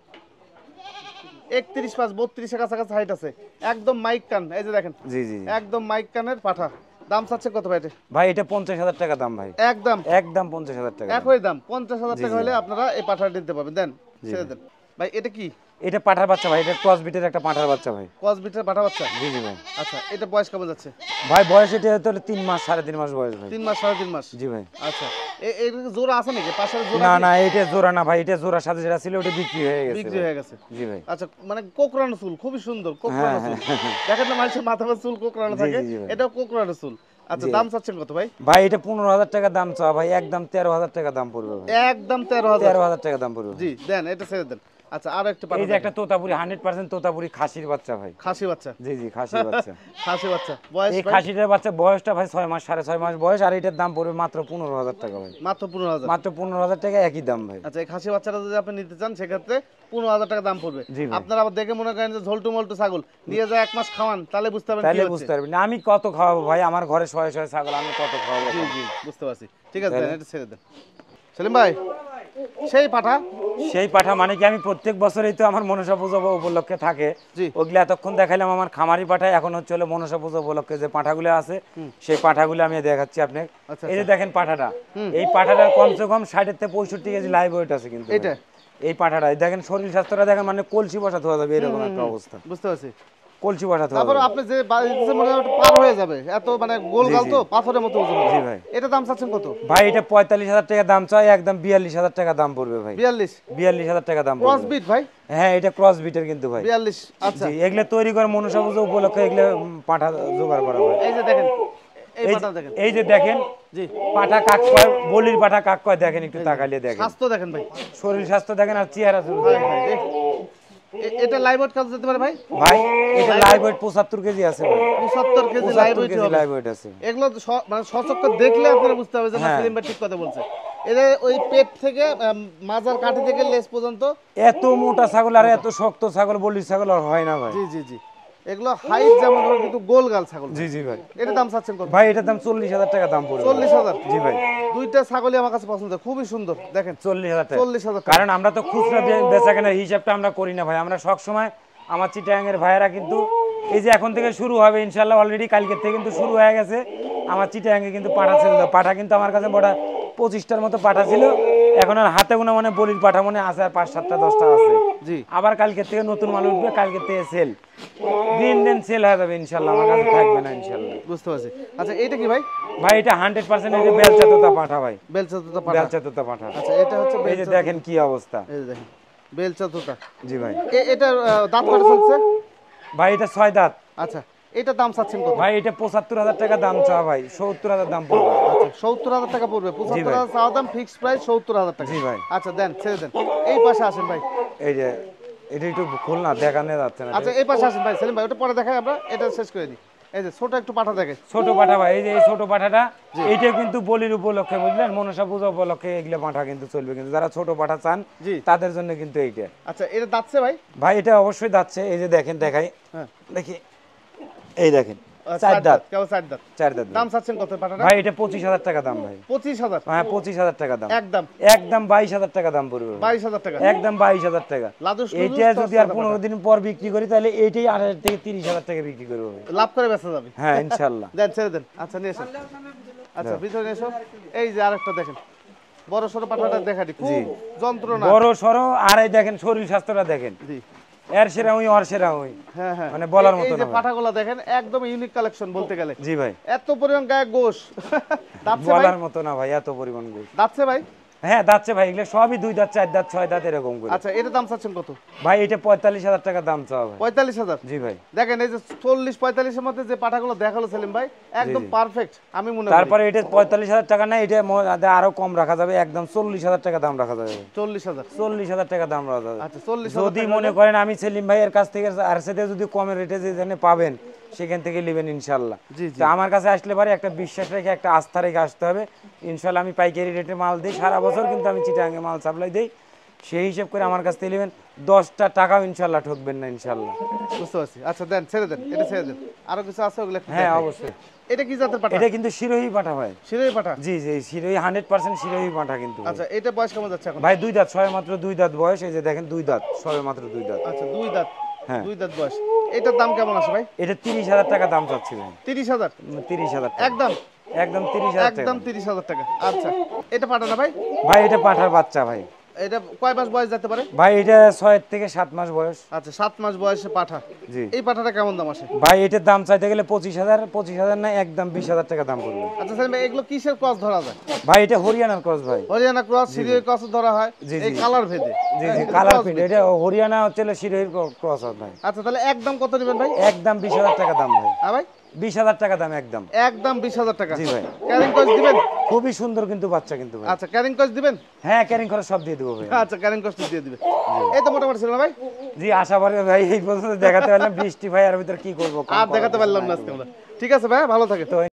Speaker 1: 31 5 32 এর কাছাকাছি হাইট আছে, একদম মাইক কান। এই যে দেখেন
Speaker 2: জি জি জি।
Speaker 1: একদম মাইক কানের পাঠা। দাম চাচ্ছে কত ভাই এটা?
Speaker 2: ভাই এটা 50,000 টাকা দাম ভাই,
Speaker 1: একদম
Speaker 2: একদম 50,000 টাকা দাম।
Speaker 1: একই দাম 50,000
Speaker 2: জি,
Speaker 1: টাকা
Speaker 2: জি।
Speaker 1: হলে আপনারা এই পাঠাটা নিতে পারবেন। দেন
Speaker 2: জি
Speaker 1: ছেড়ে
Speaker 2: ভাই।
Speaker 1: দেন ভাই। এটা কি
Speaker 2: এটা পাঠার বাচ্চা ভাই, এটা ক্রস বিটের একটা পাঠার বাচ্চা ভাই।
Speaker 1: কস বিটের পাঠা বাচ্চা?
Speaker 2: জি জি ভাই।
Speaker 1: আচ্ছা এটা বয়স কেমন যাচ্ছে?
Speaker 2: ভাই বয়স এটা তো 3 মাস 3.5 মাস বয়স ভাই।
Speaker 1: 3 মাস 3.5 মাস?
Speaker 2: জি ভাই।
Speaker 1: আচ্ছা এর জোড়া আছে নাকি? পাশের জোড়া
Speaker 2: না
Speaker 1: কি?
Speaker 2: না এটা জোড়া না ভাই, এটা জোড়ার সাথে যেটা ছিল ওটা বিক্রি হয়ে গেছে
Speaker 1: বিক্রি
Speaker 2: ভাই।
Speaker 1: হয়ে গেছে।
Speaker 2: জি ভাই।
Speaker 1: আচ্ছা মানে কোকড়ানো চুল, খুবই সুন্দর কোকড়ানো চুল। দেখেন না মানুষের মাথা বা চুল কোকড়ানো
Speaker 2: জি,
Speaker 1: থাকে,
Speaker 2: জি, জি ভাই।
Speaker 1: এটাও কোকড়ানো চুল। আচ্ছা
Speaker 2: জি।
Speaker 1: দাম চাচ্ছেন কত ভাই?
Speaker 2: ভাই এটা 15,000 টাকা দাম চাওয়া ভাই, একদম 13,000 টাকা দাম পড়বে ভাই।
Speaker 1: একদম 13,000?
Speaker 2: 13,000 টাকা দাম পড়বে ভাই।
Speaker 1: জি দেন এটা ছেড়ে দেন। আচ্ছা আর একটা
Speaker 2: এই
Speaker 1: পাঠা
Speaker 2: যে একটা তোতাপুরি 100% তোতাপুরি খাসির বাচ্চা ভাই।
Speaker 1: খাসি বাচ্চা?
Speaker 2: জি জি খাসির বাচ্চা।
Speaker 1: খাসি বাচ্চা বয়স
Speaker 2: এই
Speaker 1: ভাই?
Speaker 2: খাসিটার বাচ্চা বয়সটা ভাই 6 মাস 6.5 মাস বয়স, আর এটার দাম পড়বে মাত্র 15,000 টাকা ভাই।
Speaker 1: মাত্র 15,000?
Speaker 2: মাত্র 15,000 টাকা একই দাম ভাই।
Speaker 1: আচ্ছা এই খাসি বাচ্চাটা যদি আপনি নিতে চান সেক্ষেত্রে 15,000 টাকা দাম পড়বে।
Speaker 2: জি ভাই।
Speaker 1: আপনারা আবার দেখে মনে করেন যে ঝোলটু মল্টু ছাগল নিয়ে যায় 1 মাস খাওয়ান, তাহলে বুঝতে পারবেন কি
Speaker 2: তাহলে
Speaker 1: হচ্ছে।
Speaker 2: বুঝতে পারবেন না আমি কত খাওয়াবো ভাই, আমার ঘরে শয়ে শয়ে ছাগল, আমি কত খাওয়াবো।
Speaker 1: জি জি বুঝতে পারছি। ঠিক আছে দেন এটা ছেড়ে দেন। সেলিম ভাই সেই পাঠা?
Speaker 2: সেই পাঠা মানে কি আমি প্রত্যেক বছরই তো আমার মনসা পূজা উপলক্ষে থাকে,
Speaker 1: জি।
Speaker 2: ওগুলো এতক্ষণ দেখাইলাম আমার খামারি পাঠা, এখন হচ্ছে হলো মনসা পূজা উপলক্ষে যে পাঠাগুলো আছে সেই পাঠাগুলো আমি দেখাচ্ছি আপনাকে।
Speaker 1: আচ্ছা,
Speaker 2: এই যে দেখেন পাঠাটা, এই পাঠাটার কমসে কম 60 থেকে 65 কেজি লাইভ ওয়েট আছে কিন্তু
Speaker 1: এটা?
Speaker 2: ভাই। এই পাঠাটা এই দেখেন শরীর স্বাস্থ্যটা দেখেন, মানে কলসি বসা ধোয়া যাবে এরকম একটা অবস্থা,
Speaker 1: বুঝতে পারছি।
Speaker 2: কলসি বসা ধোয়া
Speaker 1: তারপর
Speaker 2: যাবে।
Speaker 1: আপনি যে দিতেছে মনে হয় ওটা পার হয়ে যাবে, এত মানে গোল
Speaker 2: জি,
Speaker 1: গাল
Speaker 2: জি।
Speaker 1: তো পাথরের মতো ওজন।
Speaker 2: জি ভাই।
Speaker 1: এটা দাম চাচ্ছেন কত?
Speaker 2: ভাই এটা 45,000 টাকা দাম চাই, একদম 42,000 টাকা দাম পড়বে ভাই।
Speaker 1: 42?
Speaker 2: 42,000 টাকা দাম
Speaker 1: ক্রস
Speaker 2: পড়বে।
Speaker 1: বিট ভাই?
Speaker 2: হ্যাঁ এটা ক্রস বিটের কিন্তু ভাই।
Speaker 1: 42? আচ্ছা
Speaker 2: জি এগুলা তৈরি করে মনসা পূজা উপলক্ষে এগুলা পাঠা জোগাড় করা হয়।
Speaker 1: এই যে দেখেন এই
Speaker 2: এই
Speaker 1: পাঠা দেখেন।
Speaker 2: এই যে দেখেন
Speaker 1: জি
Speaker 2: পাঠা কাক কয়, বলির পাঠা কাক কয়, দেখেন একটু তাকালিয়ে দেখেন,
Speaker 1: স্বাস্থ্য দেখেন ভাই।
Speaker 2: শরীর স্বাস্থ্য দেখেন আর চেহারা চুল
Speaker 1: ভাই,
Speaker 2: দেখেন।
Speaker 1: ভাই, এটা লাইভ ওয়েট কত যেতে পারে ভাই?
Speaker 2: ভাই এটা লাইভ ওয়েট 75 কেজি আছে ভাই,
Speaker 1: 75 কেজি লাইভ
Speaker 2: 75
Speaker 1: ওয়েট
Speaker 2: কেজি
Speaker 1: হবে।
Speaker 2: লাইভ ওয়েট আছে।
Speaker 1: এগুলো তো মানে সচক্ষে দেখলে আপনারা বুঝতে পারবেন যে না
Speaker 2: হ্যাঁ।
Speaker 1: সেলিম ভাই ঠিক কথা বলছে। এদের ওই পেট থেকে মাজার কাঠি থেকে লেজ পর্যন্ত।
Speaker 2: এত মোটা ছাগল আর এত শক্ত ছাগল বলির ছাগল আর হয় না ভাই।
Speaker 1: জি জি জি এগুলো হাইট যেমন হবে কিন্তু গোল গাল ছাগল।
Speaker 2: জি জি ভাই।
Speaker 1: এটা দাম চাচ্ছেন কত?
Speaker 2: ভাই এটার দাম 40,000 টাকা দাম পড়বে।
Speaker 1: 40,000?
Speaker 2: জি ভাই।
Speaker 1: দুইটা ছাগলই আমার কাছে পছন্দ, খুবই সুন্দর দেখেন।
Speaker 2: 40,000 টাকা।
Speaker 1: 40,000 টাকা।
Speaker 2: কারণ আমরা তো খুচরা বেচা কেনার হিসাবটা আমরা করি না ভাই, আমরা সব সময় আমার চিটাগাংয়ের ভাইয়েরা কিন্তু এই যে এখন থেকে শুরু হবে ইনশাল্লাহ, অলরেডি কালকের থেকে কিন্তু শুরু হয়ে গেছে। আমার চিটাগাংয়ে কিন্তু পাঠা ছিল, পাঠা কিন্তু আমার কাছে বড় 25টার মতো পাঠা ছিল, এখন আর হাতে গোনা মানে বলির পাঠা মনে আছে আর 5-7টা 10টা আছে।
Speaker 1: জি
Speaker 2: আবার কালকের থেকে নতুন মাল উঠবে, কালকের থেকে সেল, দিন দিন সেল হয়ে যাবে ইনশাল্লাহ, আমার কাছে থাকবে না ইনশাল্লাহ।
Speaker 1: বুঝতে পারছি। আচ্ছা এটা কি ভাই?
Speaker 2: ভাই এটা 100% এটা বেলচা তোতা পাঠা ভাই,
Speaker 1: বেলচা তোতা পাঠা?
Speaker 2: বেলচা তোতা পাঠা।
Speaker 1: আচ্ছা এটা হচ্ছে
Speaker 2: এই যে
Speaker 1: বেলচা।
Speaker 2: দেখেন কি অবস্থা।
Speaker 1: এই যে দেখেন বেলচা তোতা।
Speaker 2: জি ভাই।
Speaker 1: এটা দাঁত কত চলছে?
Speaker 2: ভাই এটা 6 দাঁত।
Speaker 1: আচ্ছা এটা দাম চাচ্ছেন কত?
Speaker 2: ভাই এটা 75,000 টাকা দাম চাওয়া ভাই, 70,000 দাম পড়বে।
Speaker 1: আচ্ছা 70,000 টাকা পড়বে। 75,000 চাওয়া দাম, ফিক্সড প্রাইস 70,000 টাকা।
Speaker 2: জি ভাই।
Speaker 1: আচ্ছা দেন ছেড়ে দেন। এই পাশে আসেন ভাই।
Speaker 2: এই যে এটা একটু খোল না, দেখানো যাচ্ছে না।
Speaker 1: আচ্ছা এই পাশে আসেন ভাই সেলিম ভাই, ওটা পরে দেখাই আমরা, এটা শেষ করে দিই। এই যে ছোট একটু পাঠা দেখে।
Speaker 2: ছোট পাঠা ভাই, এই যে এই ছোট পাঠাটা এইটা কিন্তু বলির উপলক্ষে বুঝলেন, মনসা পূজা উপলক্ষে এগুলো পাঠা কিন্তু চলবে, কিন্তু যারা ছোট পাঠা চান
Speaker 1: জি।
Speaker 2: তাদের জন্য কিন্তু এইটা।
Speaker 1: আচ্ছা এটা দাঁতছে ভাই?
Speaker 2: ভাই এটা অবশ্যই যাচ্ছে, এই যে দেখেন দেখাই,
Speaker 1: হ্যাঁ
Speaker 2: দেখি এই দেখেন
Speaker 1: চার
Speaker 2: 4 দাঁত,
Speaker 1: কেবল 4 দাঁত।
Speaker 2: 4 দাঁত।
Speaker 1: দাম চাচ্ছেন কত পাঠাটা?
Speaker 2: ভাই এটা 25,000 টাকা দাম ভাই।
Speaker 1: 25,000?
Speaker 2: হ্যাঁ 25,000 টাকা দাম,
Speaker 1: একদম
Speaker 2: একদম 22,000 টাকা দাম পড়বে ভাই।
Speaker 1: 22,000 টাকা?
Speaker 2: একদম 22,000 টাকা।
Speaker 1: লাদুস
Speaker 2: এইটা যদি আর 15 দিন পর বিক্রি করি তাহলে এইটাই 28,000 থেকে 30,000 টাকা বিক্রি করবো ভাই।
Speaker 1: লাভ করে বেচা যাবে।
Speaker 2: হ্যাঁ ইনশাল্লাহ।
Speaker 1: দেন ছেড়ে দেন। আচ্ছা নিয়ে এসেন। আচ্ছা ভিতরে এসো। এই যে আরেকটা দেখেন বড় সরো পাঠাটা দেখাটি, খুব যন্ত্রণা।
Speaker 2: বড় সরো, আর এই দেখেন শরীর স্বাস্থ্যটা দেখেন,
Speaker 1: জি
Speaker 2: এর সেরা ওই ওর সেরা ওই,
Speaker 1: হ্যাঁ হ্যাঁ
Speaker 2: মানে বলার মতো
Speaker 1: এই
Speaker 2: না
Speaker 1: যে
Speaker 2: ভাই।
Speaker 1: পাঠাগুলো দেখেন একদম ইউনিক কালেকশন বলতে গেলে।
Speaker 2: জি ভাই।
Speaker 1: এত পরিমাণ গায়ে গোশ। দাঁতছে ভাই?
Speaker 2: বলার মতো না ভাই, এত পরিমাণ গোশ।
Speaker 1: দাঁতছে ভাই?
Speaker 2: হ্যাঁ দাচ্ছে ভাই, এগুলো সবই 2 দাঁত 4 দাঁত 6 দাঁত এরকম করে।
Speaker 1: আচ্ছা এটা দাম চাচ্ছেন কত?
Speaker 2: ভাই এটা 45,000 টাকা দাম চাওয়া ভাই।
Speaker 1: 45,000?
Speaker 2: জি ভাই।
Speaker 1: দেখেন এই যে 40-45 এর মধ্যে যে পাঠাগুলো দেখালো সেলিম ভাই একদম পারফেক্ট আমি মনে করি।
Speaker 2: তারপরে এটা 45,000 টাকা না, এটা আরো কম রাখা যাবে, একদম 40,000 টাকা দাম রাখা যাবে।
Speaker 1: 40,000?
Speaker 2: 40,000 টাকা দাম রাখা যাবে।
Speaker 1: আচ্ছা 40,000
Speaker 2: যদি মনে করেন আমি সেলিম ভাইয়ের কাছ থেকে আর সাথে যদি কমের রেটে যেখানে পাবেন সেখান থেকে নেবেন ইনশাল্লাহ।
Speaker 1: জি জি
Speaker 2: তো আমার কাছে আসলে পারে একটা বিশ্বাস রেখে একটা আস্থা রেখে আসতে হবে। ইনশাল্লাহ আমি পাইকারি রেটে মাল দিই, সারা বছর কিন্তু আমি চিটাগাঙে মাল সাপ্লাই দিই। সেই হিসাব করে আমার কাছ থেকে নেবেন, 10টা টাকাও ইনশাল্লাহ ঠকবেন না ইনশাল্লাহ।
Speaker 1: বুঝতে পারছি। আচ্ছা দেন, ছেড়ে দেন, এটা ছেড়ে দেন। আরো কিছু আছে ওগুলো একটু
Speaker 2: হ্যাঁ
Speaker 1: দেখাই।
Speaker 2: অবশ্যই।
Speaker 1: এটা কি জাতের পাঠা?
Speaker 2: এটা কিন্তু শিরোহী পাঠা ভাই।
Speaker 1: শিরোহী পাঠা।
Speaker 2: জি জি, শিরোহী 100% শিরোহী পাঠা কিন্তু ভাই।
Speaker 1: আচ্ছা এটা বয়স কেমন যাচ্ছে এখন?
Speaker 2: ভাই 2 দাঁত, সবে মাত্র 2 দাঁত বয়স, এই যে দেখেন 2 দাঁত, সবে মাত্র 2 দাঁত।
Speaker 1: আচ্ছা 2 দাঁত।
Speaker 2: হ্যাঁ।
Speaker 1: 2 দাঁত বয়স। এটার দাম কেমন আছে ভাই?
Speaker 2: এটা 30,000 টাকা দাম চাচ্ছি ভাই।
Speaker 1: 30,000
Speaker 2: 30,000 টাকা
Speaker 1: একদম?
Speaker 2: একদম 30,000 টাকা।
Speaker 1: একদম 30,000 টাকা। আচ্ছা এটা পাঠা না ভাই?
Speaker 2: ভাই এটা পাঠার বাচ্চা ভাই।
Speaker 1: এটা কয় মাস বয়স যেতে পারে?
Speaker 2: ভাই এটা 6 থেকে 7 মাস বয়স।
Speaker 1: আচ্ছা 7 মাস বয়সে পাঠা।
Speaker 2: জি।
Speaker 1: এই পাঠাটা কেমন দাম আসে?
Speaker 2: ভাই এটার দাম চাইতে গেলে 25,000 না, একদম 20,000 টাকা দাম পড়বে।
Speaker 1: আচ্ছা স্যার ভাই এগুলো কিসের ক্রস ধরা যায়?
Speaker 2: ভাই এটা হরিয়ানার ক্রস ভাই।
Speaker 1: হরিয়ানা ক্রস, সিরিয়াল ক্রস ধরা হয়
Speaker 2: জি,
Speaker 1: এই
Speaker 2: জি।
Speaker 1: কালার ভেদে।
Speaker 2: জি
Speaker 1: হ্যাঁ,
Speaker 2: জি,
Speaker 1: এটা
Speaker 2: কালার
Speaker 1: cross
Speaker 2: প্রিন্ট,
Speaker 1: breed।
Speaker 2: এটা হরিয়ানা হচ্ছে শিরোহির ক্রস ভাই।
Speaker 1: আচ্ছা তাহলে একদম কত নেবেন ভাই?
Speaker 2: একদম 20,000 টাকা দাম ভাই।
Speaker 1: হ্যাঁ ভাই
Speaker 2: 20,000 টাকা দাম একদম।
Speaker 1: একদম 20,000 টাকা।
Speaker 2: জি ভাই।
Speaker 1: ক্যারিং কস্ট দিবেন?
Speaker 2: খুবই সুন্দর কিন্তু বাচ্চা কিন্তু ভাই।
Speaker 1: আচ্ছা ক্যারিং কস্ট দিবেন?
Speaker 2: হ্যাঁ, ক্যারিং খরচ সব দিয়ে দেবো ভাই।
Speaker 1: আচ্ছা ক্যারিং কস্ট দিয়ে দিবেন। এই তো মোটামুটি ছিল না ভাই?
Speaker 2: জি, আশা করি ভাই এই পর্যন্ত দেখাতে পারলাম। বৃষ্টি ভাই, আর ভিতর কি করবো,
Speaker 1: আর দেখাতে পারলাম না আজকে আমরা। ঠিক আছে ভাই, ভালো থাকে।
Speaker 2: তো